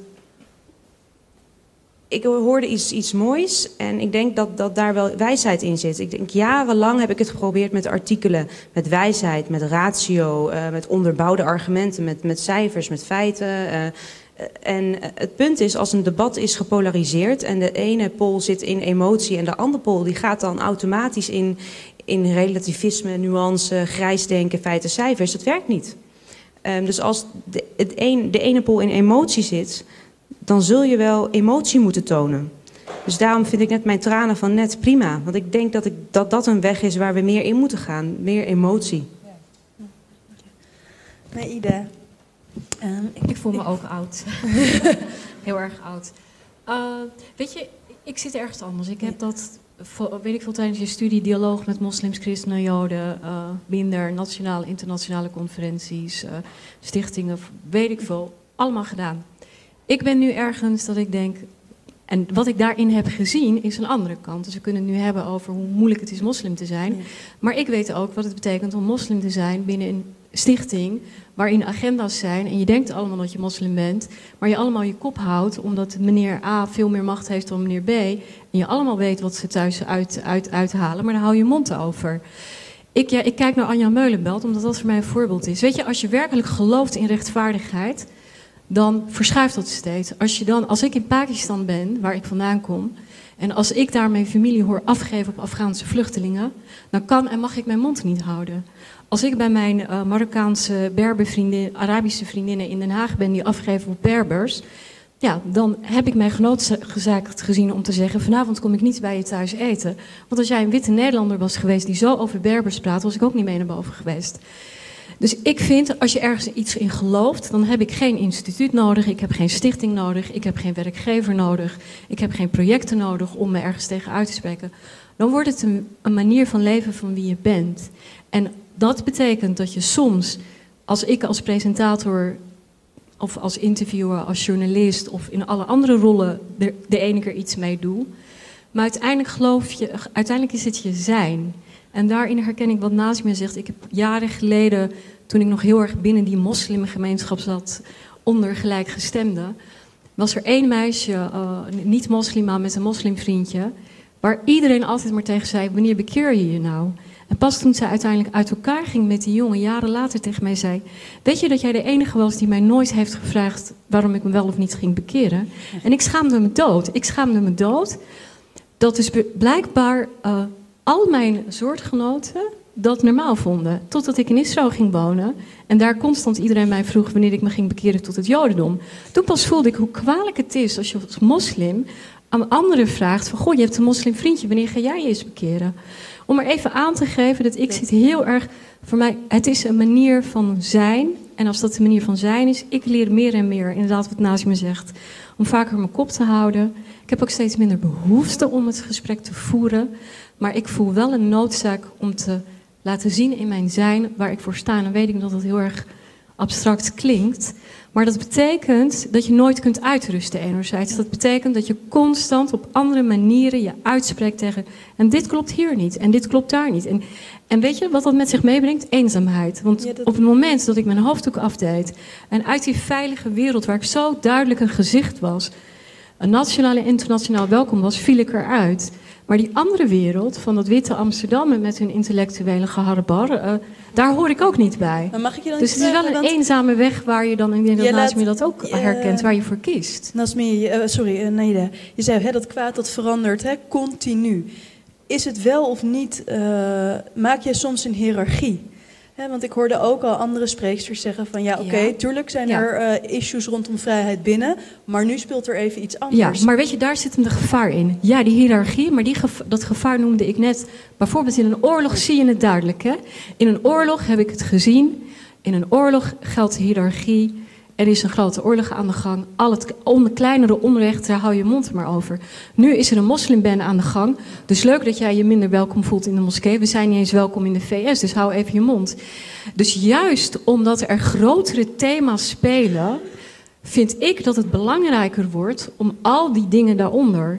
ik hoorde iets, iets moois. En ik denk dat, dat daar wel wijsheid in zit. Ik denk, jarenlang heb ik het geprobeerd met artikelen. Met wijsheid, met ratio, uh, met onderbouwde argumenten, met, met cijfers, met feiten... Uh, En het punt is, als een debat is gepolariseerd en de ene pol zit in emotie en de andere pol die gaat dan automatisch in, in relativisme, nuance, grijs denken, feiten, cijfers, dat werkt niet. Um, dus als de, het een, de ene pol in emotie zit, dan zul je wel emotie moeten tonen. Dus daarom vind ik net mijn tranen van net prima. Want ik denk dat ik, dat, dat een weg is waar we meer in moeten gaan. Meer emotie. Ja. Nee, Ida. Um, ik, ik voel me ook oud. Heel erg oud. Uh, weet je, ik zit ergens anders. Ik heb dat, weet ik veel, tijdens je studie dialoog met moslims, christenen, joden, uh, minder, nationale, internationale conferenties, uh, stichtingen, weet ik veel, allemaal gedaan. Ik ben nu ergens dat ik denk, en wat ik daarin heb gezien is een andere kant. Dus we kunnen het nu hebben over hoe moeilijk het is moslim te zijn. Ja. Maar ik weet ook wat het betekent om moslim te zijn binnen een stichting waarin agenda's zijn en je denkt allemaal dat je moslim bent, maar je allemaal je kop houdt omdat meneer A veel meer macht heeft dan meneer B en je allemaal weet wat ze thuis uit, uit, uithalen, maar dan hou je mond over. Ik, ja, ik kijk naar Anja Meulenbelt omdat dat voor mij een voorbeeld is. Weet je, als je werkelijk gelooft in rechtvaardigheid, dan verschuift dat steeds. Als, je dan, als ik in Pakistan ben, waar ik vandaan kom, en als ik daar mijn familie hoor afgeven op Afghaanse vluchtelingen, dan kan en mag ik mijn mond niet houden. Als ik bij mijn uh, Marokkaanse Berbervriendin, Arabische vriendinnen in Den Haag ben die afgeven op Berbers, ja, dan heb ik mij genoodzaakt gezien om te zeggen, vanavond kom ik niet bij je thuis eten. Want als jij een witte Nederlander was geweest die zo over Berbers praat, was ik ook niet mee naar boven geweest. Dus ik vind, als je ergens iets in gelooft, dan heb ik geen instituut nodig, ik heb geen stichting nodig, ik heb geen werkgever nodig, ik heb geen projecten nodig om me ergens tegen uit te spreken. Dan wordt het een, een manier van leven van wie je bent. En dat betekent dat je soms, als ik als presentator of als interviewer, als journalist of in alle andere rollen de, de ene keer iets mee doe, maar uiteindelijk geloof je, uiteindelijk is het je zijn. En daarin herken ik wat Nazima zegt. Ik heb jaren geleden, toen ik nog heel erg binnen die moslimgemeenschap zat, onder gelijkgestemden, was er één meisje, uh, niet moslima, met een moslimvriendje, waar iedereen altijd maar tegen zei, wanneer bekeer je je nou? En pas toen zij uiteindelijk uit elkaar ging met die jongen, jaren later tegen mij zei, weet je dat jij de enige was die mij nooit heeft gevraagd waarom ik me wel of niet ging bekeren? En ik schaamde me dood. Ik schaamde me dood. Dat is blijkbaar uh, al mijn soortgenoten dat normaal vonden. Totdat ik in Israël ging wonen en daar constant iedereen mij vroeg wanneer ik me ging bekeren tot het jodendom. Toen pas voelde ik hoe kwalijk het is als je als moslim aan anderen vraagt van, goh, je hebt een moslimvriendje, wanneer ga jij je eens bekeren? Om er even aan te geven dat ik zit heel erg, voor mij, het is een manier van zijn. En als dat de manier van zijn is, ik leer meer en meer, inderdaad wat Nazima zegt, om vaker mijn kop te houden. Ik heb ook steeds minder behoefte om het gesprek te voeren. Maar ik voel wel een noodzaak om te laten zien in mijn zijn waar ik voor sta. En dan weet ik dat dat heel erg abstract klinkt. Maar dat betekent dat je nooit kunt uitrusten enerzijds. Dat betekent dat je constant op andere manieren je uitspreekt tegen, en dit klopt hier niet, en dit klopt daar niet. En, en weet je wat dat met zich meebrengt? Eenzaamheid. Want ja, dat... op het moment dat ik mijn hoofddoek afdeed en uit die veilige wereld waar ik zo duidelijk een gezicht was, een nationaal en internationaal welkom was, viel ik eruit. Maar die andere wereld, van dat witte Amsterdam met hun intellectuele geharrebar, uh, daar hoor ik ook niet bij. Maar mag ik je dan dus het is wel een want... eenzame weg waar je dan, ik denk dat Nazima dat ook uh, herkent, waar je voor kiest. Nazima, uh, sorry, uh, Naida, je zei hè, dat kwaad dat verandert, hè, continu. Is het wel of niet, uh, maak je soms een hiërarchie? He, want ik hoorde ook al andere spreeksters zeggen van ja, oké, okay, ja. tuurlijk zijn ja. er uh, issues rondom vrijheid binnen, maar nu speelt er even iets anders. Ja, maar weet je, daar zit hem de gevaar in. Ja, die hiërarchie, maar die geva- dat gevaar noemde ik net. Bijvoorbeeld in een oorlog zie je het duidelijk. Hè? In een oorlog heb ik het gezien. In een oorlog geldt de hiërarchie. Er is een grote oorlog aan de gang. Al het on- kleinere onrecht, daar hou je mond er maar over. Nu is er een moslimban aan de gang. Dus leuk dat jij je minder welkom voelt in de moskee. We zijn niet eens welkom in de V S, dus hou even je mond. Dus juist omdat er grotere thema's spelen, vind ik dat het belangrijker wordt om al die dingen daaronder.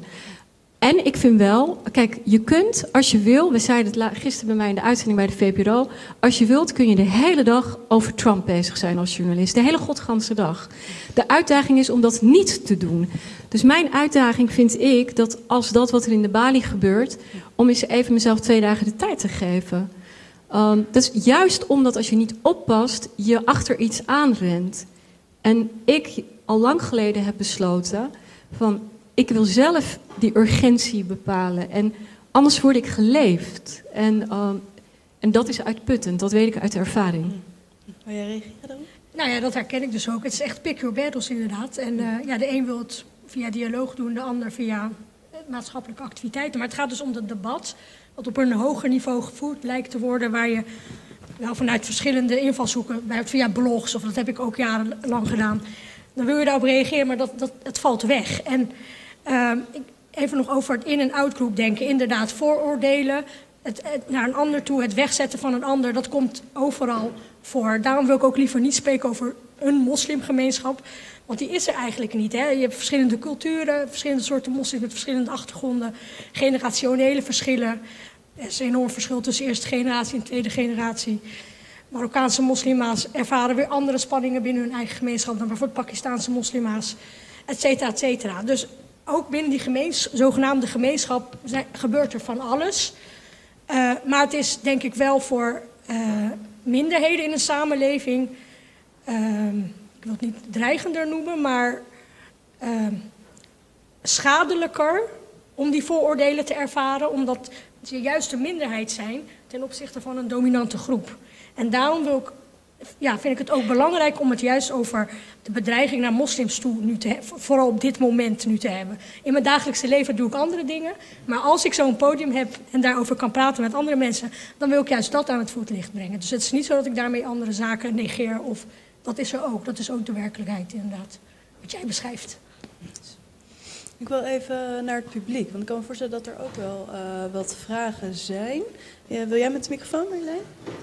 En ik vind wel, kijk, je kunt, als je wil, we zeiden het gisteren bij mij in de uitzending bij de V P R O, als je wilt kun je de hele dag over Trump bezig zijn als journalist. De hele godganse dag. De uitdaging is om dat niet te doen. Dus mijn uitdaging vind ik dat als dat wat er in de Bali gebeurt, om eens even mezelf twee dagen de tijd te geven. Um, dat is juist omdat als je niet oppast, je achter iets aanrent. En ik al lang geleden heb besloten van, ik wil zelf die urgentie bepalen. En anders word ik geleefd. En, uh, en dat is uitputtend. Dat weet ik uit ervaring. Wil jij reageren dan? Nou ja, dat herken ik dus ook. Het is echt pick your battles inderdaad. En uh, ja, de een wil het via dialoog doen, de ander via maatschappelijke activiteiten. Maar het gaat dus om het debat, wat op een hoger niveau gevoerd lijkt te worden, waar je nou, vanuit verschillende invalshoeken, via blogs, of dat heb ik ook jarenlang gedaan, dan wil je daarop reageren, maar dat, dat, het valt weg. En uh, even nog over het in- en outgroep denken. Inderdaad, vooroordelen, het, het naar een ander toe, het wegzetten van een ander, dat komt overal voor. Daarom wil ik ook liever niet spreken over een moslimgemeenschap, want die is er eigenlijk niet. Hè? Je hebt verschillende culturen, verschillende soorten moslims met verschillende achtergronden, generationele verschillen. Er is een enorm verschil tussen eerste generatie en tweede generatie. Marokkaanse moslima's ervaren weer andere spanningen binnen hun eigen gemeenschap dan bijvoorbeeld Pakistaanse moslima's, et cetera, et cetera. Dus ook binnen die gemeens, zogenaamde gemeenschap zijn, gebeurt er van alles. Uh, maar het is denk ik wel voor uh, minderheden in een samenleving, uh, ik wil het niet dreigender noemen, maar uh, schadelijker om die vooroordelen te ervaren, omdat ze juist een minderheid zijn ten opzichte van een dominante groep. En daarom wil ik, ja, vind ik het ook belangrijk om het juist over de bedreiging naar moslims toe nu te hebben, vooral op dit moment nu te hebben. In mijn dagelijkse leven doe ik andere dingen, maar als ik zo'n podium heb en daarover kan praten met andere mensen, dan wil ik juist dat aan het voetlicht brengen. Dus het is niet zo dat ik daarmee andere zaken negeer, of dat is er ook. Dat is ook de werkelijkheid inderdaad, wat jij beschrijft. Ik wil even naar het publiek, want ik kan me voorstellen dat er ook wel uh, wat vragen zijn. Ja, wil jij met de microfoon, Marjolein?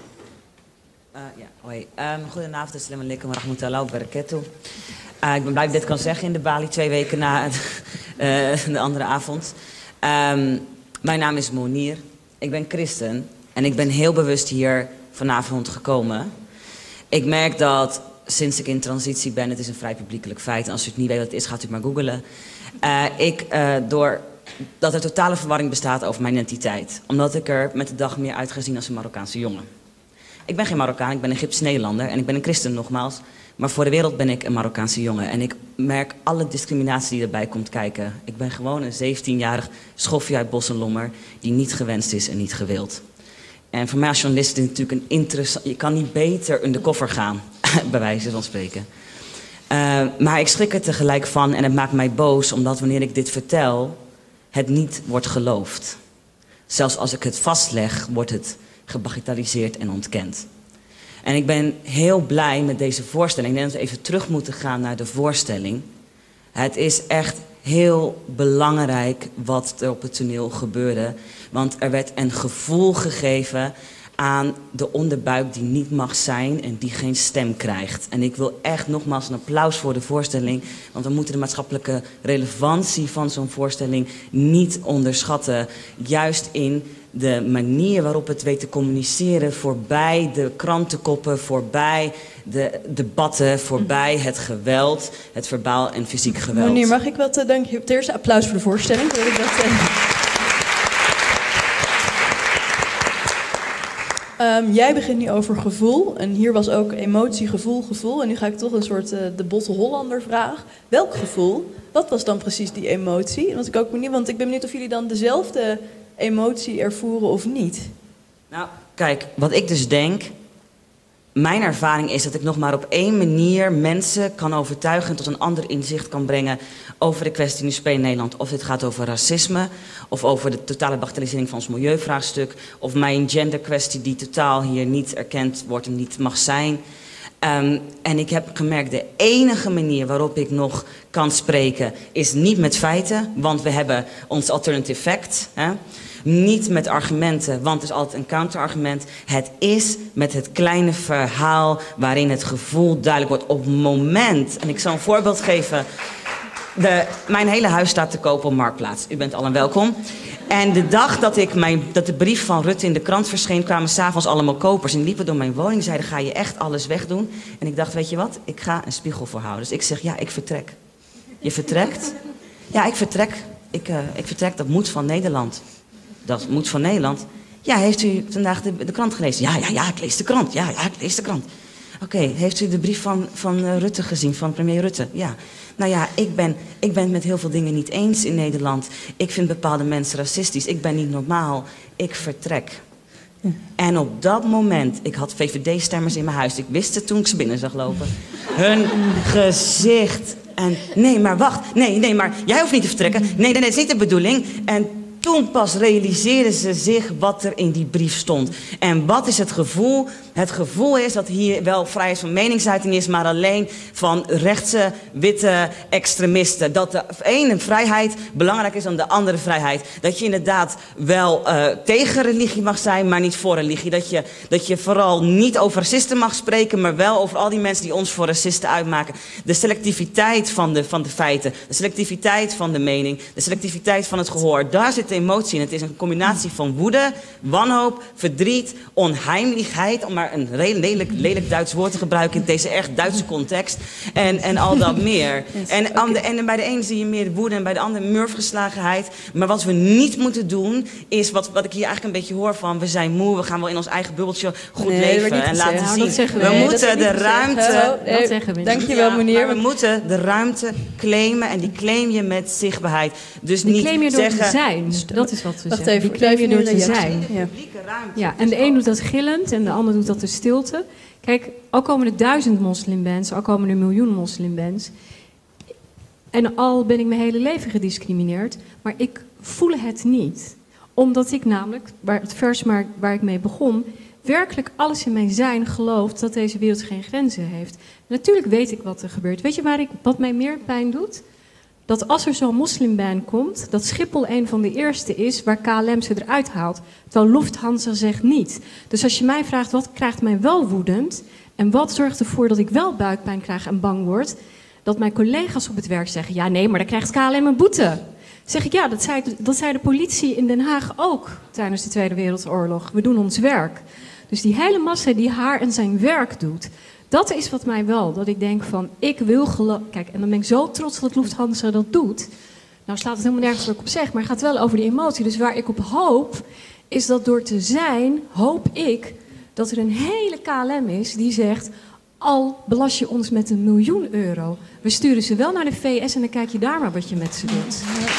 Uh, ja, hoi. Um, goedenavond, assalamu alaikum wa rahmatullahi wa barakatuh. Uh, ik ben blij dat ik dit kan zeggen in de Bali, twee weken na het, uh, de andere avond. Um, mijn naam is Monier, ik ben christen en ik ben heel bewust hier vanavond gekomen. Ik merk dat sinds ik in transitie ben, het is een vrij publiekelijk feit. Als u het niet weet wat het is, gaat u maar googlen. Uh, ik, uh, door dat er totale verwarring bestaat over mijn identiteit. Omdat ik er met de dag meer uit ga zien als een Marokkaanse jongen. Ik ben geen Marokkaan, ik ben een Egyptisch-Nederlander en ik ben een christen nogmaals. Maar voor de wereld ben ik een Marokkaanse jongen. En ik merk alle discriminatie die erbij komt kijken. Ik ben gewoon een zeventienjarig schoffie uit Bos en Lommer die niet gewenst is en niet gewild. En voor mij als journalist is het natuurlijk een interessant... Je kan niet beter in de koffer gaan, bij wijze van spreken. Uh, maar ik schrik er tegelijk van en het maakt mij boos, omdat wanneer ik dit vertel, het niet wordt geloofd. Zelfs als ik het vastleg, wordt het gebagatelliseerd en ontkend. En ik ben heel blij met deze voorstelling. Ik denk dat we even terug moeten gaan naar de voorstelling. Het is echt heel belangrijk wat er op het toneel gebeurde. Want er werd een gevoel gegeven aan de onderbuik die niet mag zijn en die geen stem krijgt. En ik wil echt nogmaals een applaus voor de voorstelling, want we moeten de maatschappelijke relevantie van zo'n voorstelling niet onderschatten. Juist in de manier waarop het weet te communiceren, voorbij de krantenkoppen, voorbij de debatten, voorbij het geweld, het verbaal en fysiek geweld. Meneer, mag ik wat uh, dank je? Ten eerste applaus voor de voorstelling. Dat ik dat, uh... Um, jij begint nu over gevoel en hier was ook emotie, gevoel, gevoel. En nu ga ik toch een soort uh, de botte Hollander vraag. Welk gevoel? Wat was dan precies die emotie? Want ik, ook benieuwd, want ik ben benieuwd of jullie dan dezelfde emotie ervoeren of niet. Nou, kijk, wat ik dus denk... Mijn ervaring is dat ik nog maar op één manier mensen kan overtuigen en tot een ander inzicht kan brengen over de kwestie die nu speelt in Nederland. Of het gaat over racisme, of over de totale bagatellisering van ons milieuvraagstuk, of mijn genderkwestie die totaal hier niet erkend wordt en niet mag zijn. Um, en ik heb gemerkt, de enige manier waarop ik nog kan spreken is niet met feiten, want we hebben ons alternative fact. Hè? Niet met argumenten, want het is altijd een counterargument. Het is met het kleine verhaal waarin het gevoel duidelijk wordt. Op het moment, en ik zal een voorbeeld geven. De, mijn hele huis staat te koop op Marktplaats. U bent allen welkom. En de dag dat, ik mijn, dat de brief van Rutte in de krant verscheen, kwamen s'avonds allemaal kopers. En die liepen door mijn woning, zeiden, ga je echt alles wegdoen? En ik dacht, weet je wat, ik ga een spiegel voorhouden. Dus ik zeg, ja, ik vertrek. Je vertrekt? Ja, ik vertrek. Ik, uh, ik vertrek, dat moet van Nederland. Dat moet van Nederland. Ja, heeft u vandaag de, de krant gelezen? Ja, ja, ja, ik lees de krant. Ja, ja, ik lees de krant. Oké, okay, heeft u de brief van, van uh, Rutte gezien, van premier Rutte? Ja. Nou ja, ik ben, ik ben het met heel veel dingen niet eens in Nederland. Ik vind bepaalde mensen racistisch. Ik ben niet normaal. Ik vertrek. Ja. En op dat moment, ik had V V D-stemmers in mijn huis. Ik wist het toen ik ze binnen zag lopen. Hun gezicht. En nee, maar wacht. Nee, nee, maar jij hoeft niet te vertrekken. Nee, nee, nee, dat is niet de bedoeling. En toen pas realiseerden ze zich wat er in die brief stond. En wat is het gevoel? Het gevoel is dat hier wel vrijheid van meningsuiting is, maar alleen van rechtse, witte extremisten. Dat de ene vrijheid belangrijk is dan de andere vrijheid. Dat je inderdaad wel uh, tegen religie mag zijn, maar niet voor religie. Dat je, dat je vooral niet over racisten mag spreken, maar wel over al die mensen die ons voor racisten uitmaken. De selectiviteit van de, van de feiten, de selectiviteit van de mening, de selectiviteit van het gehoor. Daar zit emotie. En het is een combinatie van woede, wanhoop, verdriet, onheimelijkheid. Om maar een lelijk, lelijk Duits woord te gebruiken in deze echt Duitse context. En, en al dat meer. En, aan de, en bij de ene zie je meer woede en bij de andere murfgeslagenheid. Maar wat we niet moeten doen, is wat, wat ik hier eigenlijk een beetje hoor van... we zijn moe, we gaan wel in ons eigen bubbeltje goed nee, leven en laten nou, zien. Dat zeggen we. we we nee, moeten de ruimte... Nee, dat zeggen we niet. Dankjewel, ja, meneer. Maar we moeten de ruimte claimen en die claim je met zichtbaarheid. Dus Die niet claim je door zeggen... te zijn. Dat is wat we Wacht zeggen. even, Die claim je door te reactie. zijn. Ja. publieke ruimte. Ja, en de een doet dat gillend en de ander doet dat de stilte. Kijk, al komen er duizend moslimbands, al komen er miljoen moslimbands. En al ben ik mijn hele leven gediscrimineerd, maar ik voel het niet. Omdat ik namelijk, waar het vers maar, waar ik mee begon, werkelijk alles in mijn zijn gelooft dat deze wereld geen grenzen heeft. Natuurlijk weet ik wat er gebeurt. Weet je waar ik, wat mij meer pijn doet? Dat als er zo'n moslimban komt, dat Schiphol een van de eerste is waar K L M ze eruit haalt. Terwijl Lufthansa zegt niet. Dus als je mij vraagt, wat krijgt mij wel woedend? En wat zorgt ervoor dat ik wel buikpijn krijg en bang word? Dat mijn collega's op het werk zeggen, ja nee, maar dan krijgt K L M een boete. Zeg ik, ja, dat zei, dat zei de politie in Den Haag ook tijdens de Tweede Wereldoorlog. We doen ons werk. Dus die hele massa die haar en zijn werk doet... Dat is wat mij wel, dat ik denk van, ik wil geloven... Kijk, en dan ben ik zo trots dat Lufthansa dat doet. Nou slaat het helemaal nergens waar ik op zeg, maar het gaat wel over die emotie. Dus waar ik op hoop, is dat door te zijn, hoop ik... dat er een hele K L M is die zegt... al belast je ons met een miljoen euro... we sturen ze wel naar de V S en dan kijk je daar maar wat je met ze doet.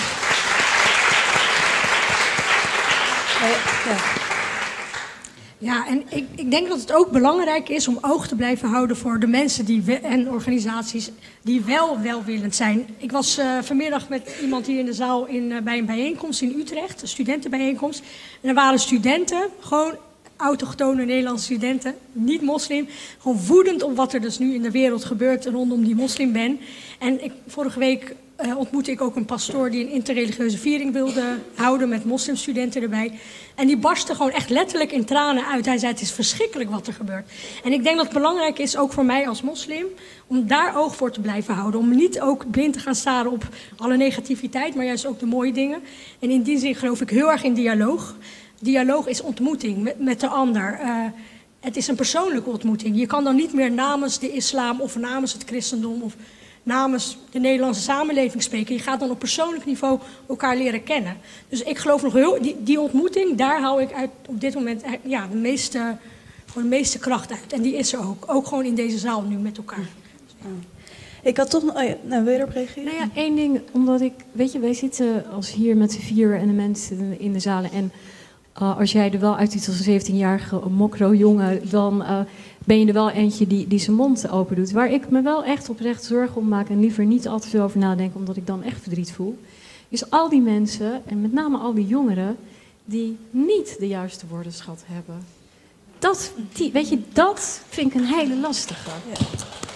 Ja. Ja, en ik, ik denk dat het ook belangrijk is om oog te blijven houden voor de mensen die we, en organisaties die wel welwillend zijn. Ik was uh, vanmiddag met iemand hier in de zaal in, uh, bij een bijeenkomst in Utrecht, een studentenbijeenkomst. En er waren studenten, gewoon autochtone Nederlandse studenten, niet moslim, gewoon woedend op wat er dus nu in de wereld gebeurt rondom die moslimban. En ik, vorige week uh, ontmoette ik ook een pastoor die een interreligieuze viering wilde houden met moslimstudenten erbij. En die barstte gewoon echt letterlijk in tranen uit. Hij zei, het is verschrikkelijk wat er gebeurt. En ik denk dat het belangrijk is, ook voor mij als moslim, om daar oog voor te blijven houden. Om niet ook blind te gaan staren op alle negativiteit, maar juist ook de mooie dingen. En in die zin geloof ik heel erg in dialoog. Dialoog is ontmoeting met, met de ander. Uh, het is een persoonlijke ontmoeting. Je kan dan niet meer namens de islam of namens het christendom of namens de Nederlandse samenleving spreken. Je gaat dan op persoonlijk niveau elkaar leren kennen. Dus ik geloof nog heel... Die, die ontmoeting, daar hou ik uit op dit moment ja, de, meeste, gewoon de meeste kracht uit. En die is er ook. Ook gewoon in deze zaal nu met elkaar. Ja. Ik had toch nog... Oh ja, nou, wil je erop reageren? Nou ja, één ding, omdat ik... Weet je, wij zitten als hier met z'n vier en de mensen in de zalen. En uh, als jij er wel uitziet als een zeventienjarige mokro-jongen, dan uh, ben je er wel eentje die, die zijn mond open doet. Waar ik me wel echt oprecht zorgen om maak en liever niet al te veel over nadenken, omdat ik dan echt verdriet voel, is al die mensen, en met name al die jongeren, die niet de juiste woordenschat hebben. Dat, die, weet je, dat vind ik een hele lastige. Ja.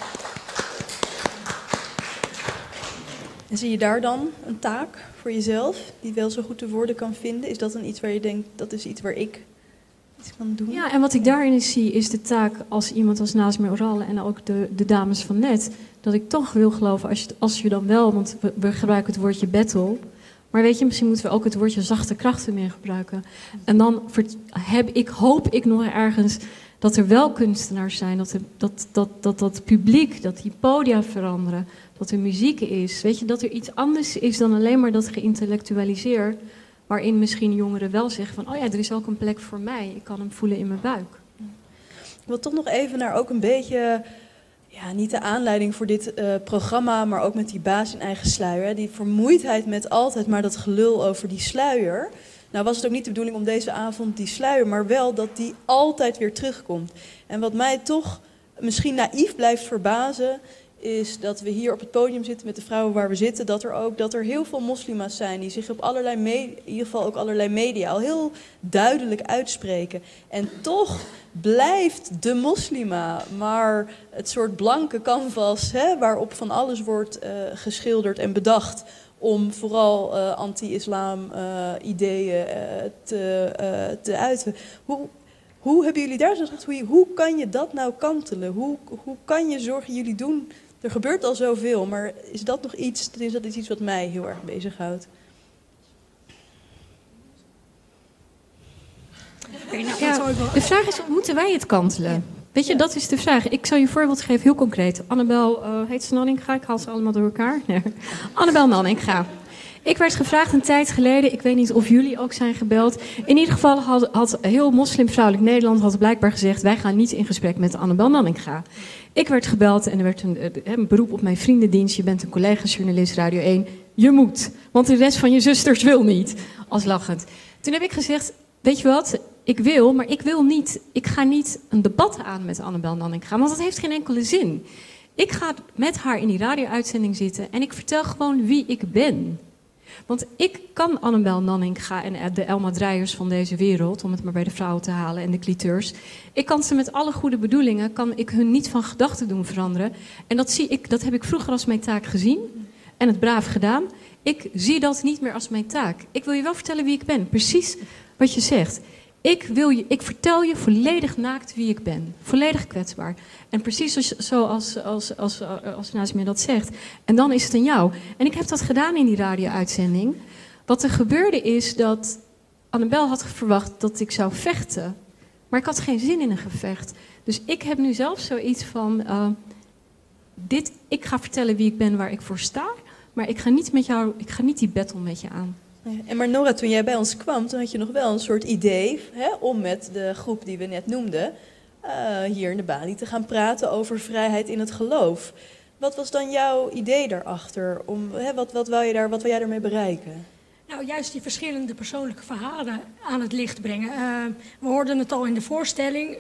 En zie je daar dan een taak voor jezelf, die wel zo goed de woorden kan vinden? Is dat dan iets waar je denkt, dat is iets waar ik iets kan doen? Ja, en wat ik daarin zie is de taak als iemand als Nazma Oral en ook de, de dames van net, dat ik toch wil geloven, als je, als je dan wel, want we, we gebruiken het woordje battle, maar weet je, misschien moeten we ook het woordje zachte krachten meer gebruiken. En dan heb ik, hoop ik nog ergens dat er wel kunstenaars zijn, dat, er, dat, dat, dat dat publiek, dat die podia veranderen, dat er muziek is. Weet je, dat er iets anders is dan alleen maar dat geïntellectualiseer, waarin misschien jongeren wel zeggen van, oh ja, er is ook een plek voor mij, ik kan hem voelen in mijn buik. Ik wil toch nog even naar ook een beetje, ja, niet de aanleiding voor dit uh, programma, maar ook met die baas in eigen sluier. Hè? Die vermoeidheid met altijd maar dat gelul over die sluier. Nou was het ook niet de bedoeling om deze avond die sluier, maar wel dat die altijd weer terugkomt. En wat mij toch misschien naïef blijft verbazen, is dat we hier op het podium zitten met de vrouwen waar we zitten, dat er ook dat er heel veel moslima's zijn die zich op allerlei media, in ieder geval ook allerlei media, al heel duidelijk uitspreken. En toch blijft de moslima maar het soort blanke canvas, hè, waarop van alles wordt uh, geschilderd en bedacht om vooral uh, anti-islam uh, ideeën uh, te, uh, te uiten. Hoe, hoe hebben jullie daar zo gezegd? Hoe, hoe kan je dat nou kantelen? Hoe, hoe kan je zorgen, jullie doen, er gebeurt al zoveel, maar is dat nog iets, is dat iets wat mij heel erg bezighoudt? zou ik wel... De vraag is, moeten wij het kantelen? Ja. Weet je, dat is de vraag. Ik zal je een voorbeeld geven, heel concreet. Annabel, uh, heet ze Nanninga? Ik haal ze allemaal door elkaar. Nee. Annabel Nanninga. Ik werd gevraagd een tijd geleden, ik weet niet of jullie ook zijn gebeld. In ieder geval had, had heel moslimvrouwelijk Nederland had blijkbaar gezegd, wij gaan niet in gesprek met Annabel Nanninga. Ik werd gebeld en er werd een, een beroep op mijn vriendendienst. Je bent een collega-journalist Radio één. Je moet, want de rest van je zusters wil niet. Als lachend. Toen heb ik gezegd, weet je wat, ik wil, maar ik wil niet, ik ga niet een debat aan met Annabel Nanninga, want dat heeft geen enkele zin. Ik ga met haar in die radio-uitzending zitten en ik vertel gewoon wie ik ben. Want ik kan Annabel Nanninga en de Elma Drijers van deze wereld, om het maar bij de vrouwen te halen, en de cliteurs, ik kan ze met alle goede bedoelingen, kan ik hun niet van gedachten doen veranderen. En dat, zie ik, dat heb ik vroeger als mijn taak gezien en het braaf gedaan. Ik zie dat niet meer als mijn taak. Ik wil je wel vertellen wie ik ben, precies wat je zegt. Ik, wil je, ik vertel je volledig naakt wie ik ben. Volledig kwetsbaar. En precies zoals als, als, als Nazmi dat zegt. En dan is het aan jou. En ik heb dat gedaan in die radio-uitzending. Wat er gebeurde is dat Annabel had verwacht dat ik zou vechten. Maar ik had geen zin in een gevecht. Dus ik heb nu zelf zoiets van... Uh, dit, ik ga vertellen wie ik ben, waar ik voor sta. Maar ik ga niet, met jou, ik ga niet die battle met je aan. En maar Nora, toen jij bij ons kwam, toen had je nog wel een soort idee, hè, om met de groep die we net noemden, uh, hier in de Bali te gaan praten over vrijheid in het geloof. Wat was dan jouw idee daarachter? Om, hè, wat, wat, wou je daar, wat wil jij daarmee bereiken? Nou, juist die verschillende persoonlijke verhalen aan het licht brengen. Uh, we hoorden het al in de voorstelling.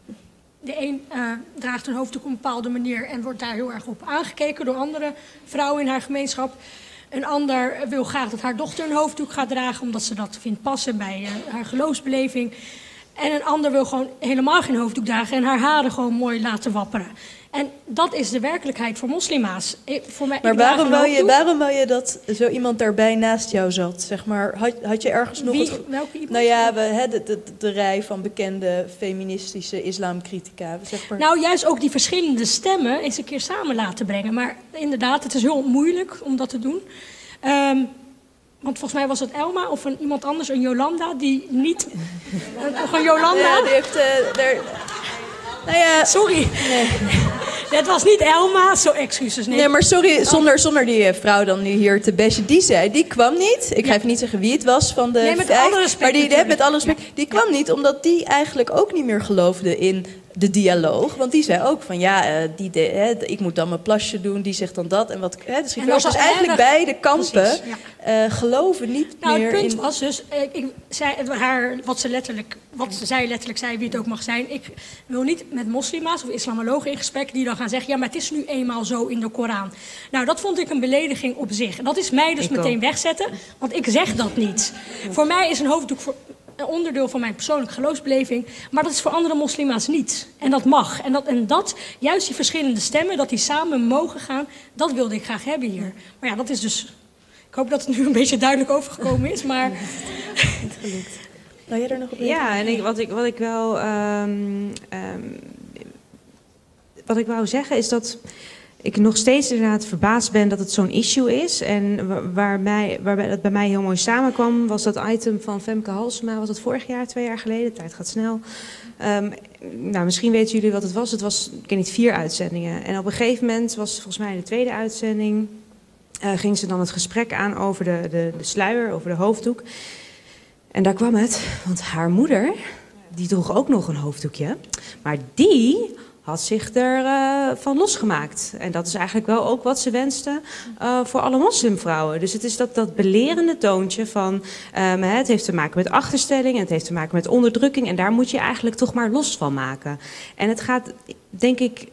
De een uh, draagt een hoofddoek op een bepaalde manier en wordt daar heel erg op aangekeken door andere vrouwen in haar gemeenschap. Een ander wil graag dat haar dochter een hoofddoek gaat dragen, omdat ze dat vindt passen bij uh, haar geloofsbeleving. En een ander wil gewoon helemaal geen hoofddoek dragen en haar haren gewoon mooi laten wapperen. En dat is de werkelijkheid voor moslima's. Ik, voor mij, maar waarom wou, je, waarom wou je dat zo iemand daarbij naast jou zat? Zeg maar, had, had je ergens nog... Wie, het... welke iemand? Nou ja, we, he, de, de, de rij van bekende feministische islamcritica. Zeg maar. Nou, juist ook die verschillende stemmen eens een keer samen laten brengen. Maar inderdaad, het is heel moeilijk om dat te doen. Um, Want volgens mij was het Elma of een, iemand anders, een Jolanda, die niet... Nog een Jolanda? Ja, die heeft... Uh, der... nou ja, sorry. Nee. Het was niet Elma, zo excuses. Nee, nee maar sorry, zonder, zonder die vrouw dan nu hier te bashen. Die zei, die kwam niet. Ik ga even niet zeggen wie het was van de nee, met vijf. Alle respect, maar die, die, met alle respect, die kwam niet omdat die eigenlijk ook niet meer geloofde in de dialoog. Want die zei ook van ja, uh, die de, hè, ik moet dan mijn plasje doen. Die zegt dan dat. En wat, hè, dus, en dus eigenlijk erg... beide kampen precies, ja. uh, geloven niet nou, meer in... Nou, het punt was dus, uh, ik zei, haar, wat ze letterlijk, wat ze zei letterlijk zei, wie het ook mag zijn. Ik wil niet met moslima's of islamologen in gesprek die dan gaan zeggen, ja, maar het is nu eenmaal zo in de Koran. Nou, dat vond ik een belediging op zich. En dat is mij dus ik meteen ook. wegzetten, want ik zeg dat niet. Ja. Voor mij is een hoofddoek voor, een onderdeel van mijn persoonlijke geloofsbeleving, maar dat is voor andere moslima's niet. En dat mag. En dat, en dat, juist die verschillende stemmen, dat die samen mogen gaan, dat wilde ik graag hebben hier. Maar ja, dat is dus... Ik hoop dat het nu een beetje duidelijk overgekomen is, maar... Niet gelukt. Nou, jij er nog op ja, en ik, wat, ik, wat ik wel... Um, um, wat ik wou zeggen is dat ik nog steeds inderdaad verbaasd ben dat het zo'n issue is. En waar, waar mij, waarbij dat bij mij heel mooi samenkwam, was dat item van Femke Halsema. Was dat vorig jaar, twee jaar geleden? De tijd gaat snel. Um, nou, misschien weten jullie wat het was. Het was, ik ken niet, vier uitzendingen. En op een gegeven moment was volgens mij de tweede uitzending... Uh, ging ze dan het gesprek aan over de, de, de sluier, over de hoofddoek. En daar kwam het, want haar moeder, die droeg ook nog een hoofddoekje. Maar die had zich er uh, van losgemaakt. En dat is eigenlijk wel ook wat ze wenste uh, voor alle moslimvrouwen. Dus het is dat, dat belerende toontje van... Um, het heeft te maken met achterstelling, het heeft te maken met onderdrukking. En daar moet je eigenlijk toch maar los van maken. En het gaat, denk ik...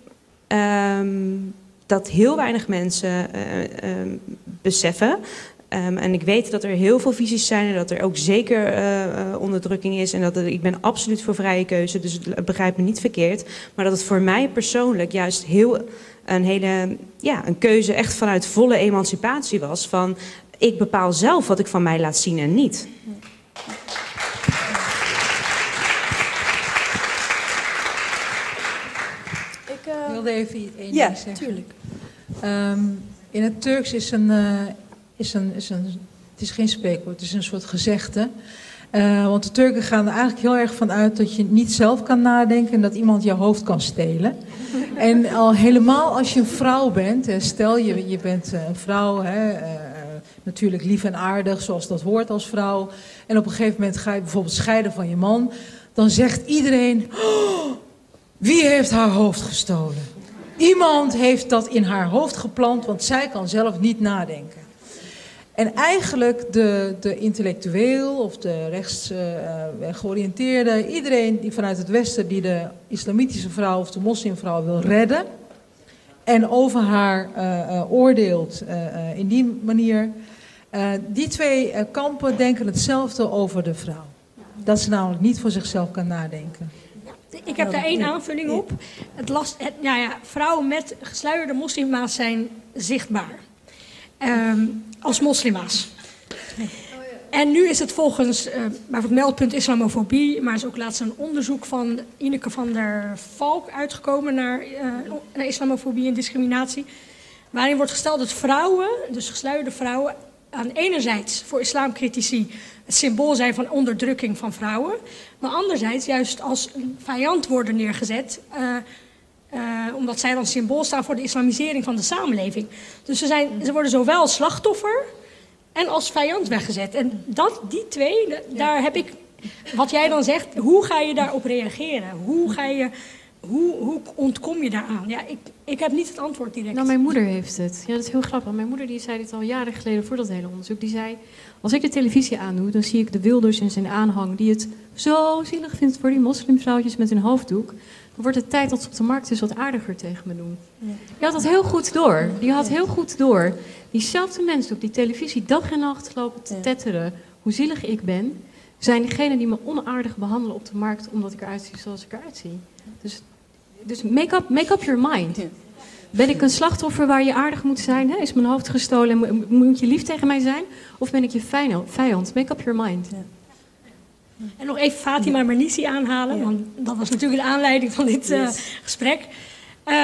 Um, dat heel weinig mensen uh, uh, beseffen. Um, en ik weet dat er heel veel visies zijn en dat er ook zeker uh, uh, onderdrukking is. En dat er, ik ben absoluut voor vrije keuze, dus begrijp me niet verkeerd. Maar dat het voor mij persoonlijk juist heel een hele ja, een keuze echt vanuit volle emancipatie was. Van ik bepaal zelf wat ik van mij laat zien en niet. Ik wilde even één ja, ding zeggen. Tuurlijk. Um, in het Turks is een, uh, is een, is een, het is geen spreekwoord, het is een soort gezegde. Uh, want de Turken gaan er eigenlijk heel erg van uit dat je niet zelf kan nadenken en dat iemand jouw hoofd kan stelen. En al helemaal als je een vrouw bent, hè, stel je, je bent een vrouw, hè, uh, natuurlijk lief en aardig zoals dat hoort als vrouw. En op een gegeven moment ga je bijvoorbeeld scheiden van je man. Dan zegt iedereen, oh, wie heeft haar hoofd gestolen? Iemand heeft dat in haar hoofd geplant, want zij kan zelf niet nadenken. En eigenlijk de, de intellectueel of de rechts uh, georiënteerde, iedereen die vanuit het Westen die de islamitische vrouw of de moslimvrouw wil redden en over haar uh, uh, oordeelt uh, uh, in die manier, uh, die twee uh, kampen denken hetzelfde over de vrouw. Dat ze namelijk niet voor zichzelf kan nadenken. Ik heb daar één aanvulling op. Het last, het, nou ja, vrouwen met gesluierde moslima's zijn zichtbaar. Um, als moslima's. En nu is het volgens uh, bijvoorbeeld meldpunt islamofobie, maar is ook laatst een onderzoek van Ineke van der Valk uitgekomen naar, uh, naar islamofobie en discriminatie. Waarin wordt gesteld dat vrouwen, dus gesluierde vrouwen, aan enerzijds voor islamcritici het symbool zijn van onderdrukking van vrouwen, maar anderzijds juist als een vijand worden neergezet, uh, uh, omdat zij dan symbool staan voor de islamisering van de samenleving. Dus ze, zijn, ze worden zowel slachtoffer en als vijand weggezet. En dat, die twee, daar heb ik, wat jij dan zegt, hoe ga je daarop reageren? Hoe, ga je, hoe, hoe ontkom je daaraan? Ja, ik, ik heb niet het antwoord direct. Nou, mijn moeder heeft het. Ja, dat is heel grappig. Mijn moeder die zei dit al jaren geleden voor dat hele onderzoek. Die zei, als ik de televisie aandoe, dan zie ik de Wilders en zijn aanhang die het zo zielig vindt voor die moslimvrouwtjes met hun hoofddoek. Dan wordt het tijd dat ze op de markt eens wat aardiger tegen me doen. Ja. Die had dat heel goed door. Die had heel goed door. Diezelfde mensen op die televisie dag en nacht lopen te tetteren hoe zielig ik ben, zijn degenen die me onaardig behandelen op de markt omdat ik eruit zie zoals ik eruit zie. Dus, dus make, up, make up your mind. Ben ik een slachtoffer waar je aardig moet zijn? Hè? Is mijn hoofd gestolen en moet je lief tegen mij zijn? Of ben ik je vijand? Make up your mind. Ja. En nog even Fatima Mernissi aanhalen, ja. Want dat was natuurlijk de aanleiding van dit uh, yes. gesprek. Uh,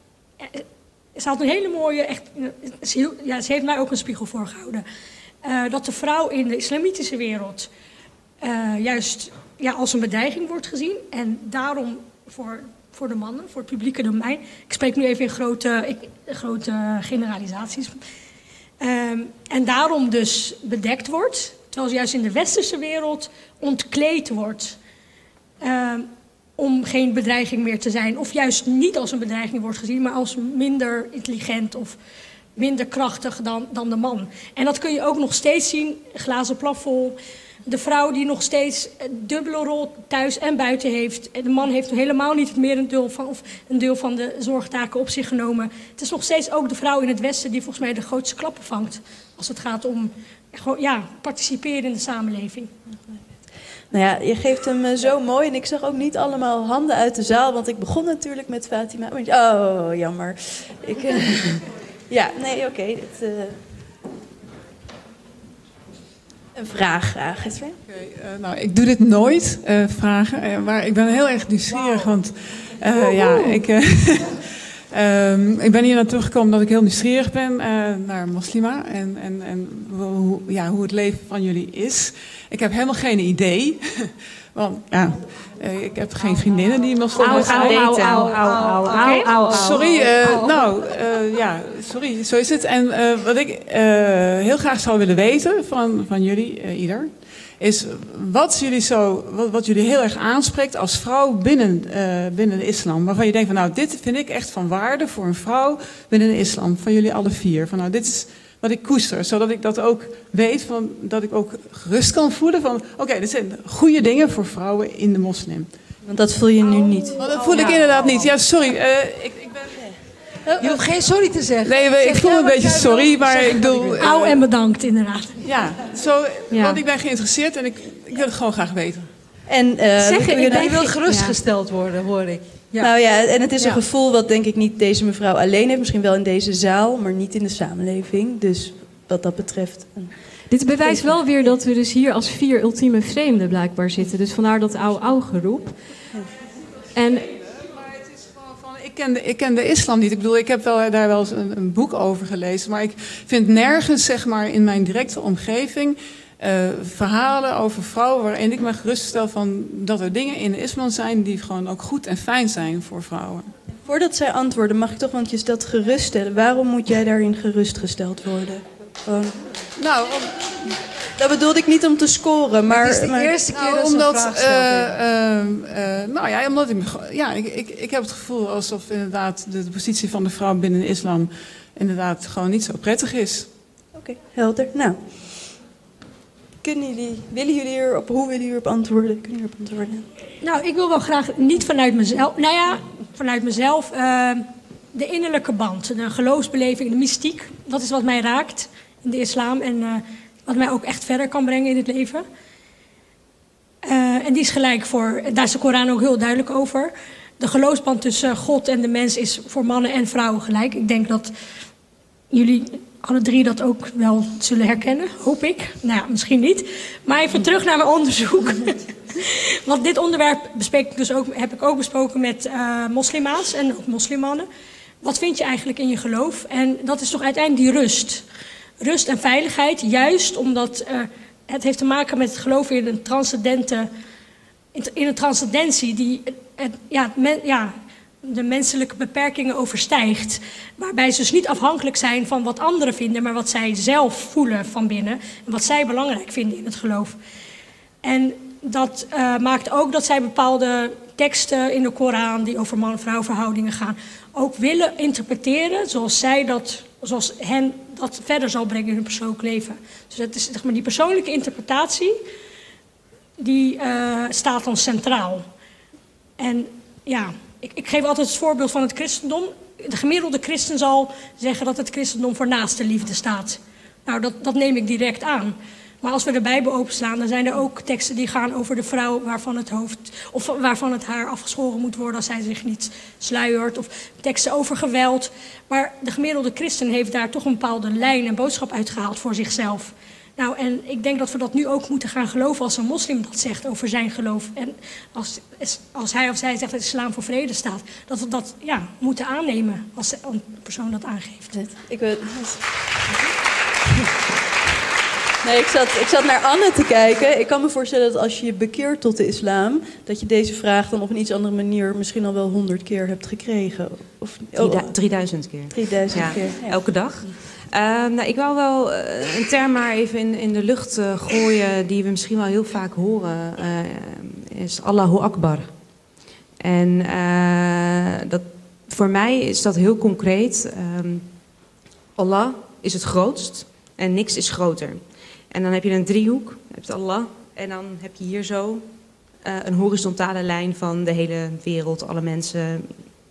ze had een hele mooie, echt, ze, ja, ze heeft mij ook een spiegel voorgehouden. Uh, dat de vrouw in de islamitische wereld uh, juist ja, als een bedreiging wordt gezien. En daarom voor, voor de mannen, voor het publieke domein. Ik spreek nu even in grote, ik, grote generalisaties. Uh, en daarom dus bedekt wordt. Terwijl ze juist in de westerse wereld ontkleed wordt. Uh, om geen bedreiging meer te zijn. Of juist niet als een bedreiging wordt gezien, maar als minder intelligent of minder krachtig dan, dan de man. En dat kun je ook nog steeds zien, glazen plafond. De vrouw die nog steeds een dubbele rol thuis en buiten heeft. De man heeft helemaal niet het merendeel van, of een deel van de zorgtaken op zich genomen. Het is nog steeds ook de vrouw in het Westen die volgens mij de grootste klappen vangt. Als het gaat om ja, participeren in de samenleving. Nou ja, je geeft hem zo mooi. En ik zag ook niet allemaal handen uit de zaal. Want ik begon natuurlijk met Fatima. Oh, jammer. Ik, uh, ja, nee, oké. Okay, uh, een vraag graag. Okay, uh, nou, ik doe dit nooit, uh, vragen. Uh, maar ik ben heel erg nieuwsgierig. Wow. Want uh, ja, ik... Uh, Um, ik ben hier naartoe gekomen omdat ik heel nieuwsgierig ben uh, naar Moslima en, en, en hoe, ja, hoe het leven van jullie is. Ik heb helemaal geen idee, want ja, uh, ik heb geen vriendinnen die moslims zijn. Au, au, au, au, au. Sorry, uh, nou, uh, ja, sorry, zo is het. En uh, wat ik uh, heel graag zou willen weten van, van jullie, uh, ieder, is wat jullie, zo, wat, wat jullie heel erg aanspreekt als vrouw binnen, uh, binnen de islam. Waarvan je denkt van nou, dit vind ik echt van waarde voor een vrouw binnen de islam. Van jullie alle vier. Van nou, dit is wat ik koester. Zodat ik dat ook weet, van, dat ik ook gerust kan voelen van oké, okay, dit zijn goede dingen voor vrouwen in de moslim. Want dat voel je nu niet. Maar dat voel ik inderdaad niet. Ja, sorry. Uh, ik, ik ben... Je hoeft geen sorry te zeggen. Nee, ik voel een beetje sorry, maar ik bedoel... Uh, Au en bedankt, inderdaad. Ja, zo, ja, want ik ben geïnteresseerd en ik, ik wil het gewoon graag weten. En uh, zeg, je, je, je wil gerustgesteld ja. worden, hoor ik. Ja. Nou ja, en het is een ja. gevoel wat denk ik niet deze mevrouw alleen heeft. Misschien wel in deze zaal, maar niet in de samenleving. Dus wat dat betreft... Een... Dit bewijst wel weer dat we dus hier als vier ultieme vreemden blijkbaar zitten. Dus vandaar dat ouw-ouw geroep. En... Ik ken, de, ik ken de islam niet. Ik bedoel, ik heb wel, daar wel eens een, een boek over gelezen. Maar ik vind nergens, zeg maar, in mijn directe omgeving uh, verhalen over vrouwen waarin ik me geruststel van dat er dingen in de islam zijn die gewoon ook goed en fijn zijn voor vrouwen. Voordat zij antwoorden, mag ik toch want je dat geruststellen. Waarom moet jij daarin gerustgesteld worden? Gewoon... Nou, om... dat bedoelde ik niet om te scoren, maar... Het is de maar... eerste keer nou, dat ze omdat, een vraag stelt. uh, uh, uh, nou ja, omdat ik, ja, ik, ik, ik heb het gevoel alsof inderdaad de, de positie van de vrouw binnen de islam inderdaad gewoon niet zo prettig is. Oké, okay, helder. Nou, kunnen jullie, willen jullie hierop, hoe willen jullie erop antwoorden? Kunnen jullie erop antwoorden? Nou, ik wil wel graag niet vanuit mezelf, nou ja, vanuit mezelf, uh, de innerlijke band, de geloofsbeleving, de mystiek, dat is wat mij raakt in de islam en uh, wat mij ook echt verder kan brengen in het leven. Uh, en die is gelijk voor, daar is de Koran ook heel duidelijk over. De geloofsband tussen God en de mens is voor mannen en vrouwen gelijk. Ik denk dat jullie alle drie dat ook wel zullen herkennen, hoop ik. Nou ja, misschien niet. Maar even terug naar mijn onderzoek. Want dit onderwerp bespreek ik dus ook, heb ik ook besproken met uh, moslima's en ook moslimmannen. Wat vind je eigenlijk in je geloof? En dat is toch uiteindelijk die rust. Rust en veiligheid, juist omdat uh, het heeft te maken met het geloven in een transcendente, in een transcendentie die het, ja, men, ja, de menselijke beperkingen overstijgt. Waarbij ze dus niet afhankelijk zijn van wat anderen vinden, maar wat zij zelf voelen van binnen. En wat zij belangrijk vinden in het geloof. En dat uh, maakt ook dat zij bepaalde teksten in de Koran die over man-vrouw verhoudingen gaan, ook willen interpreteren zoals zij dat, zoals hen dat verder zal brengen in hun persoonlijk leven. Dus dat is, zeg maar, die persoonlijke interpretatie, die uh, staat dan centraal. En ja, ik, ik geef altijd het voorbeeld van het christendom. De gemiddelde christen zal zeggen dat het christendom voor naaste liefde staat. Nou, dat, dat neem ik direct aan. Maar als we de Bijbel openslaan, dan zijn er ook teksten die gaan over de vrouw waarvan het hoofd, of waarvan het haar afgeschoren moet worden als zij zich niet sluiert. Of teksten over geweld. Maar de gemiddelde christen heeft daar toch een bepaalde lijn en boodschap uitgehaald voor zichzelf. Nou, en ik denk dat we dat nu ook moeten gaan geloven als een moslim dat zegt over zijn geloof. En als, als hij of zij zegt dat de islam voor vrede staat, dat we dat ja, moeten aannemen als een persoon dat aangeeft. Ik weet... Nee, ik zat, ik zat naar Anne te kijken. Ik kan me voorstellen dat als je je bekeert tot de islam, dat je deze vraag dan op een iets andere manier misschien al wel honderd keer hebt gekregen. Of, oh, drieduizend keer. drieduizend ja, keer. Ja. Elke dag. Uh, nou, ik wou wel uh, een term maar even in, in de lucht uh, gooien die we misschien wel heel vaak horen. Uh, is Allahu Akbar. En uh, dat, voor mij is dat heel concreet. Um, Allah is het grootst en niks is groter. En dan heb je een driehoek, je hebt Allah. En dan heb je hier zo uh, een horizontale lijn van de hele wereld, alle mensen.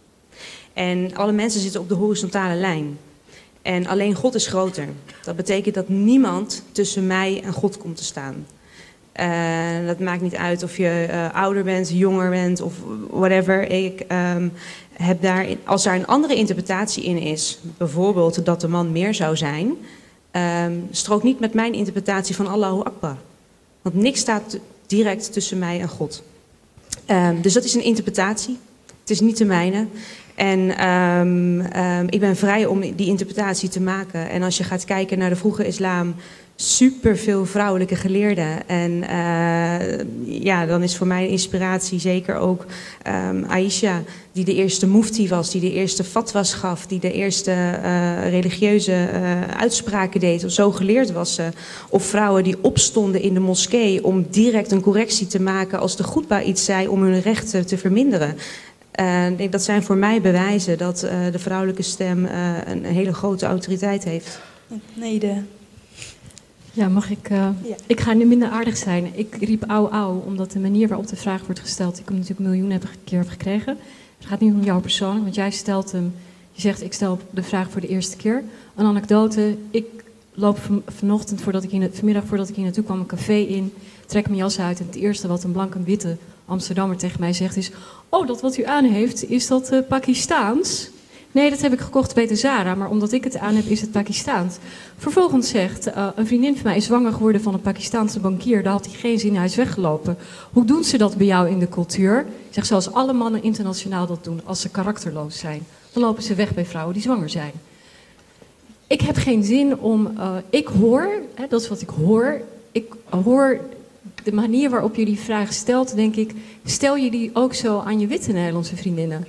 En alle mensen zitten op de horizontale lijn. En alleen God is groter. Dat betekent dat niemand tussen mij en God komt te staan. Uh, dat maakt niet uit of je uh, ouder bent, jonger bent of whatever. Ik um, heb daar, als daar een andere interpretatie in is, bijvoorbeeld dat de man meer zou zijn, um, strookt niet met mijn interpretatie van Allahu Akbar. Want niks staat direct tussen mij en God. Um, dus dat is een interpretatie. Het is niet de mijne. En um, um, ik ben vrij om die interpretatie te maken. En als je gaat kijken naar de vroege islam, superveel vrouwelijke geleerden. En uh, ja, dan is voor mij een inspiratie zeker ook um, Aisha, die de eerste mufti was, die de eerste fatwas gaf, die de eerste uh, religieuze uh, uitspraken deed. Of zo geleerd was ze. Of vrouwen die opstonden in de moskee om direct een correctie te maken als de goedba iets zei om hun rechten te verminderen. Uh, ik denk dat zijn voor mij bewijzen dat uh, de vrouwelijke stem uh, een hele grote autoriteit heeft. Nee, de... Ja, mag ik... Uh, ja. Ik ga nu minder aardig zijn. Ik riep auw, auw, omdat de manier waarop de vraag wordt gesteld, ik hem natuurlijk miljoenen keer heb gekregen. Het gaat niet om jou persoonlijk, want jij stelt hem... Je zegt, ik stel de vraag voor de eerste keer. Een anekdote. Ik loop van, vanochtend, voordat ik hier, vanmiddag voordat ik hier naartoe kwam, een café in. Trek mijn jas uit en het eerste wat een blanke en witte Amsterdammer tegen mij zegt is... Oh, dat wat u aan heeft, is dat uh, Pakistaans? Nee, dat heb ik gekocht bij de Zara, maar omdat ik het aan heb, is het Pakistaans. Vervolgens zegt, uh, een vriendin van mij is zwanger geworden van een Pakistaanse bankier. Daar had hij geen zin in, hij is weggelopen. Hoe doen ze dat bij jou in de cultuur? Ik zeg, zoals alle mannen internationaal dat doen, als ze karakterloos zijn. Dan lopen ze weg bij vrouwen die zwanger zijn. Ik heb geen zin om, uh, ik hoor, hè, dat is wat ik hoor... ik hoor de manier waarop je die vraag stelt, denk ik, stel je die ook zo aan je witte Nederlandse vriendinnen?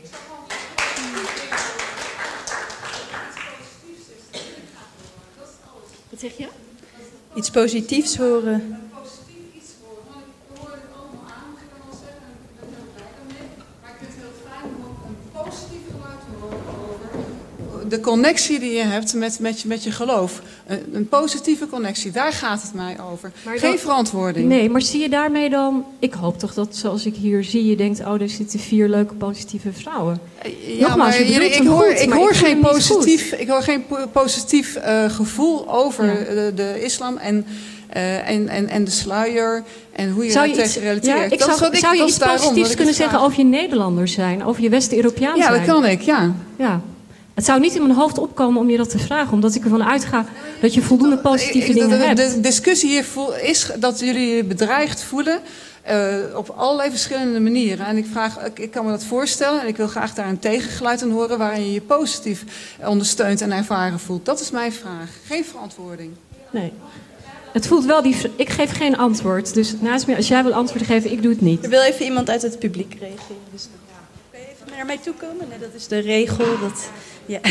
Wat zeg je? Iets positiefs horen. De connectie die je hebt met, met, je, met je geloof. Een, een positieve connectie, daar gaat het mij over. Maar Geen dan, verantwoording. Nee, maar zie je daarmee dan... Ik hoop toch dat, zoals ik hier zie, je denkt... oh, er zitten vier leuke, positieve vrouwen. Ja, Nogmaals, maar, je ik, hoor, goed, ik, hoor ik, geen positief, ik hoor geen positief uh, gevoel over ja. de, de islam en, uh, en, en, en de sluier... en hoe je daar tegen relateert. Ja, ik zou, ik, zou je iets positiefs kunnen zeggen over je Nederlanders zijn? Over je West-Europeaan ja, zijn? Ja, dat kan ik, ja. Ja. Het zou niet in mijn hoofd opkomen om je dat te vragen, omdat ik ervan uitga dat je voldoende positieve ik, dingen de, hebt. De discussie hier is dat jullie je bedreigd voelen uh, op allerlei verschillende manieren. En ik, vraag, ik, ik kan me dat voorstellen en ik wil graag daar een tegengeluid aan horen waarin je je positief ondersteunt en ervaren voelt. Dat is mijn vraag. Geen verantwoording. Nee. Het voelt wel die... Ik geef geen antwoord. Dus naast me, als jij wil antwoord geven, ik doe het niet. Er wil even iemand uit het publiek reageren. Dus kun je even naar mij toe komen? Nee, dat is de regel. Dat... Ja.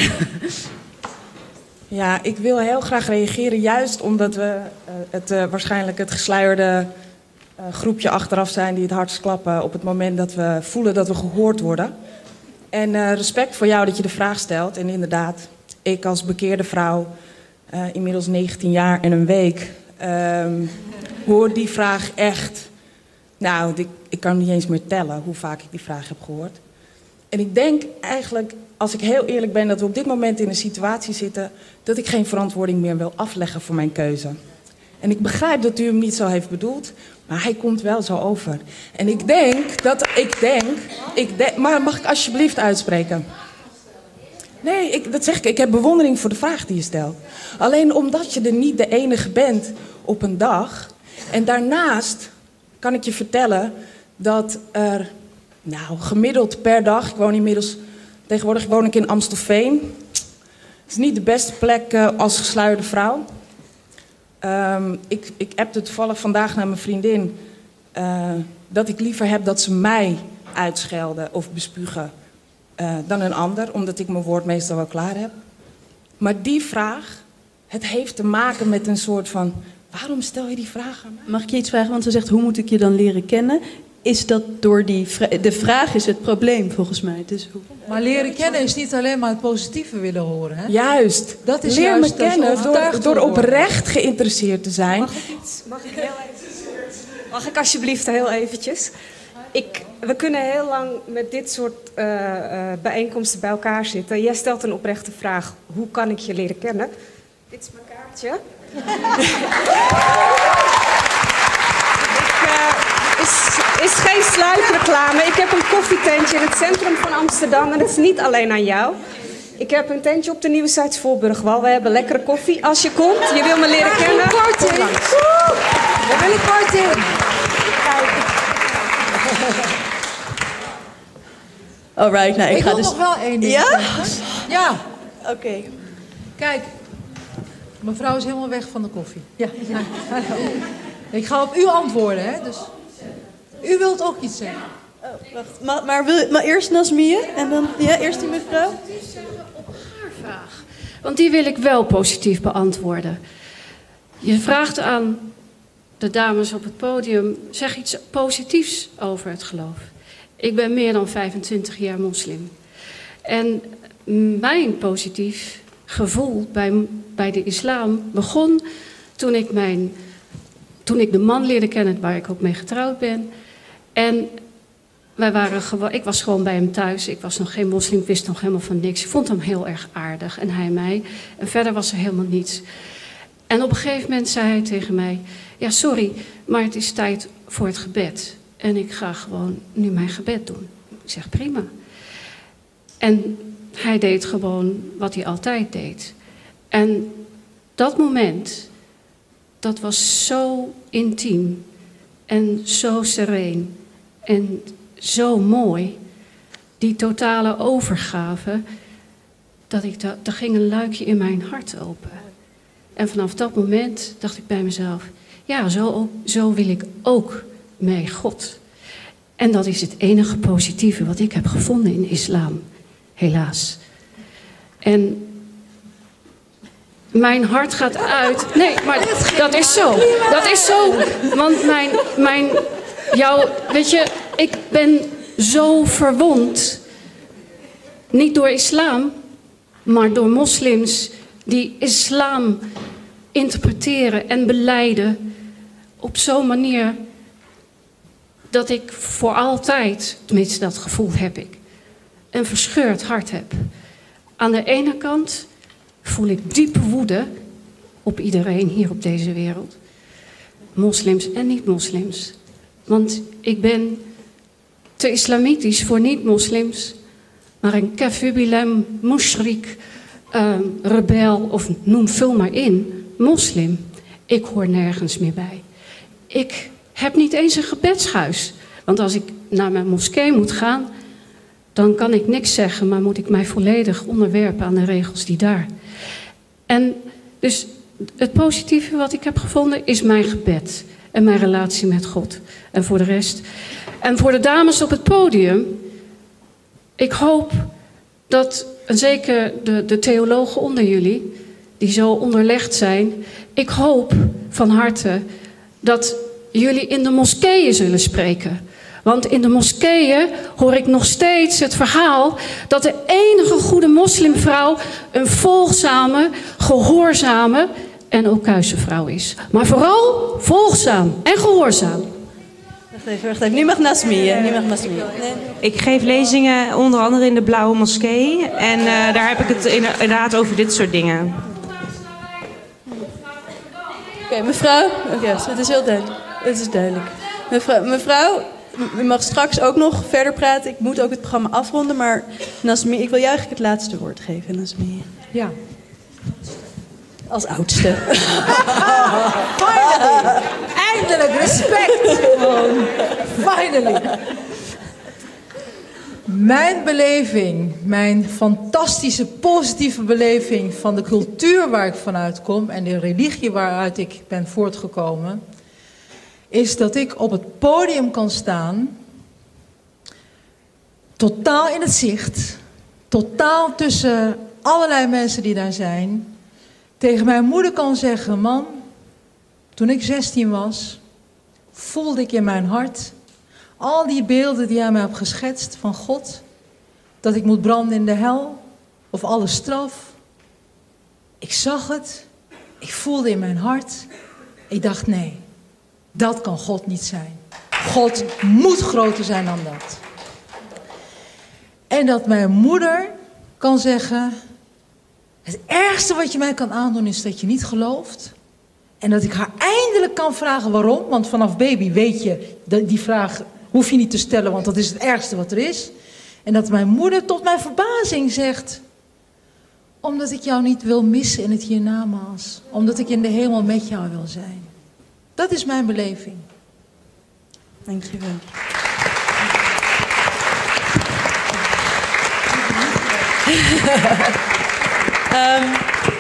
ja, ik wil heel graag reageren, juist omdat we uh, het, uh, waarschijnlijk het gesluierde uh, groepje achteraf zijn die het hardst klappen op het moment dat we voelen dat we gehoord worden. En uh, respect voor jou dat je de vraag stelt. En inderdaad, ik als bekeerde vrouw, uh, inmiddels negentien jaar en een week, uh, hoor die vraag echt. Nou, ik, ik kan niet eens meer tellen hoe vaak ik die vraag heb gehoord. En ik denk eigenlijk, als ik heel eerlijk ben, dat we op dit moment in een situatie zitten dat ik geen verantwoording meer wil afleggen voor mijn keuze. En ik begrijp dat u hem niet zo heeft bedoeld, maar hij komt wel zo over. En ik denk dat, ik denk, ik denk maar mag ik alsjeblieft uitspreken? Nee, ik, dat zeg ik, ik heb bewondering voor de vraag die je stelt. Alleen omdat je er niet de enige bent op een dag. En daarnaast kan ik je vertellen dat er... Nou, gemiddeld per dag. Ik woon inmiddels... Tegenwoordig woon ik in Amstelveen. Het is niet de beste plek uh, als gesluierde vrouw. Um, ik, ik appte toevallig vandaag naar mijn vriendin... Uh, dat ik liever heb dat ze mij uitschelden of bespugen... Uh, dan een ander, omdat ik mijn woord meestal wel klaar heb. Maar die vraag, het heeft te maken met een soort van... Waarom stel je die vraag aan mij? Mag ik je iets vragen? Want ze zegt, hoe moet ik je dan leren kennen... Is dat door die vra- de vraag is het probleem volgens mij. Dus hoe... Maar leren kennen is niet alleen maar het positieve willen horen. Hè? Juist. Dat is Leer juist me kennen door, door oprecht geïnteresseerd te zijn. Mag ik iets? Mag ik heel even? Mag ik alsjeblieft heel eventjes? Ik, we kunnen heel lang met dit soort uh, uh, bijeenkomsten bij elkaar zitten. Jij stelt een oprechte vraag. Hoe kan ik je leren kennen? Dit is mijn kaartje. ik, uh, is, is geen sluikreclame. Ik heb een koffietentje in het centrum van Amsterdam. En het is niet alleen aan jou. Ik heb een tentje op de Nieuwe Zuid Voorburgwal. We hebben lekkere koffie. Als je komt, je wil me leren kennen. Korting. We willen korting. Alright, nou, ik, ik ga wil dus... nog wel één ding ja? zeggen. Ja. Oké. Okay. Kijk, mevrouw is helemaal weg van de koffie. Ja. Ik ga op u antwoorden, hè. Dus u wilt ook iets zeggen. Oh, wacht. Maar, maar, wil, maar eerst Nazmiye en dan... Ja, eerst die mevrouw. Op haar vraag. Want die wil ik wel positief beantwoorden. Je vraagt aan de dames op het podium... zeg iets positiefs over het geloof. Ik ben meer dan vijfentwintig jaar moslim. En mijn positief gevoel bij, bij de islam begon toen ik, mijn, toen ik de man leerde kennen waar ik ook mee getrouwd ben. En wij waren gewoon, ik was gewoon bij hem thuis. Ik was nog geen moslim, ik wist nog helemaal van niks. Ik vond hem heel erg aardig en hij mij. En verder was er helemaal niets. En op een gegeven moment zei hij tegen mij... ja, sorry, maar het is tijd voor het gebed. En ik ga gewoon nu mijn gebed doen. Ik zeg prima. En hij deed gewoon wat hij altijd deed. En dat moment, dat was zo intiem en zo sereen en zo mooi. Die totale overgave, dat ik da- er ging een luikje in mijn hart open. En vanaf dat moment dacht ik bij mezelf... ja, zo, zo wil ik ook mee God. En dat is het enige positieve wat ik heb gevonden in islam, helaas. En mijn hart gaat uit. Nee, maar dat is zo. Dat is zo. Want mijn, mijn, jouw, weet je, ik ben zo verwond. Niet door islam, maar door moslims die islam interpreteren en belijden op zo'n manier dat ik voor altijd, tenminste dat gevoel heb ik, een verscheurd hart heb. Aan de ene kant voel ik diepe woede op iedereen hier op deze wereld. Moslims en niet-moslims. Want ik ben te islamitisch voor niet-moslims, maar een kafibilem, mushrik, uh, rebel of noem vul maar in, moslim. Ik hoor nergens meer bij. Ik heb niet eens een gebedshuis. Want als ik naar mijn moskee moet gaan, dan kan ik niks zeggen, maar moet ik mij volledig onderwerpen aan de regels die daar. En dus het positieve wat ik heb gevonden is mijn gebed en mijn relatie met God. En voor de rest. En voor de dames op het podium, ik hoop dat, en zeker de, de theologen onder jullie, die zo onderlegd zijn, ik hoop van harte dat jullie in de moskeeën zullen spreken. Want in de moskeeën hoor ik nog steeds het verhaal dat de enige goede moslimvrouw een volgzame, gehoorzame en ook kuise vrouw is. Maar vooral volgzaam en gehoorzaam. Wacht even, wacht even. Nu mag Nasmi. Nu mag Nasmi. Nee. Ik geef lezingen onder andere in de Blauwe Moskee. En uh, daar heb ik het inderdaad over dit soort dingen. Oké, okay, mevrouw. Oké, okay, het is heel duidelijk. Het is duidelijk. Mevrouw, mevrouw, u mag straks ook nog verder praten. Ik moet ook het programma afronden, maar Nasmi, ik wil jou eigenlijk het laatste woord geven, Nasmi. Ja. Als oudste. Finally! Eindelijk, respect! Finally! Mijn beleving, mijn fantastische, positieve beleving van de cultuur waar ik vanuit kom en de religie waaruit ik ben voortgekomen, is dat ik op het podium kan staan, totaal in het zicht, totaal tussen allerlei mensen die daar zijn, tegen mijn moeder kan zeggen, mam, toen ik zestien was, voelde ik in mijn hart al die beelden die jij mij hebt geschetst van God, dat ik moet branden in de hel, of alle straf. Ik zag het, ik voelde in mijn hart, ik dacht nee, dat kan God niet zijn. God moet groter zijn dan dat. En dat mijn moeder kan zeggen, het ergste wat je mij kan aandoen is dat je niet gelooft. En dat ik haar eindelijk kan vragen waarom, want vanaf baby weet je, die vraag hoef je niet te stellen, want dat is het ergste wat er is. En dat mijn moeder tot mijn verbazing zegt, omdat ik jou niet wil missen in het hiernamaals. Omdat ik in de hemel met jou wil zijn. Dat is mijn beleving. Dank je wel. um,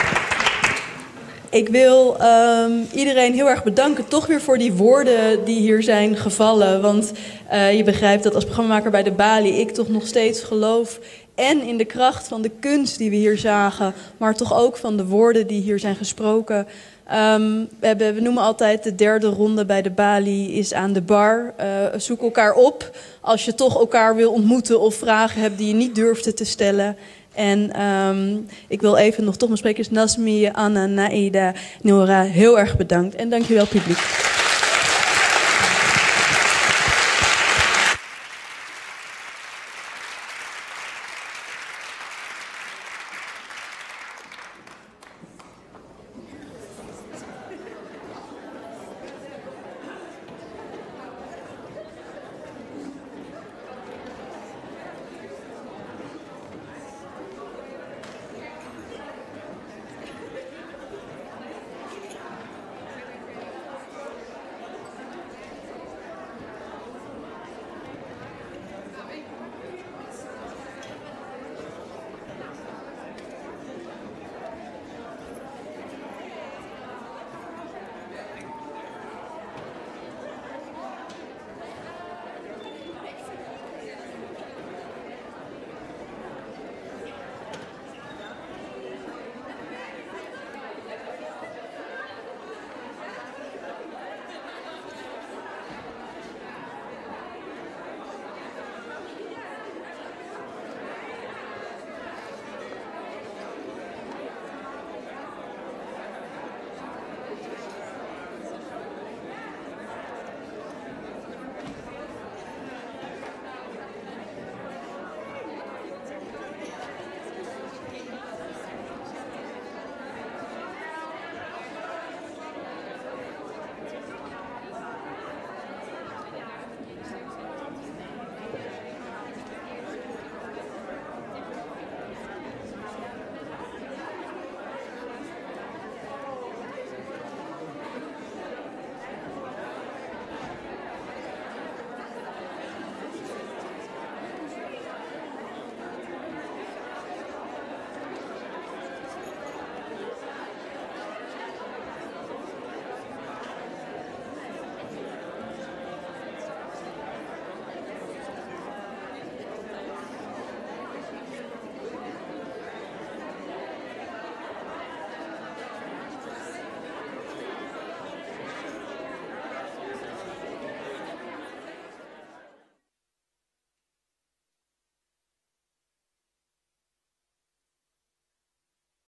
ik wil um, iedereen heel erg bedanken, toch weer voor die woorden die hier zijn gevallen. Want uh, je begrijpt dat als programmamaker bij de Bali ik toch nog steeds geloof en in de kracht van de kunst die we hier zagen, maar toch ook van de woorden die hier zijn gesproken. Um, we, hebben, we noemen altijd de derde ronde bij de Bali is aan de bar. Uh, zoek elkaar op als je toch elkaar wil ontmoeten of vragen hebt die je niet durfde te stellen. En um, ik wil even nog toch mijn sprekers Nasmi, Anna, Naida, Nora heel erg bedankt. En dankjewel publiek.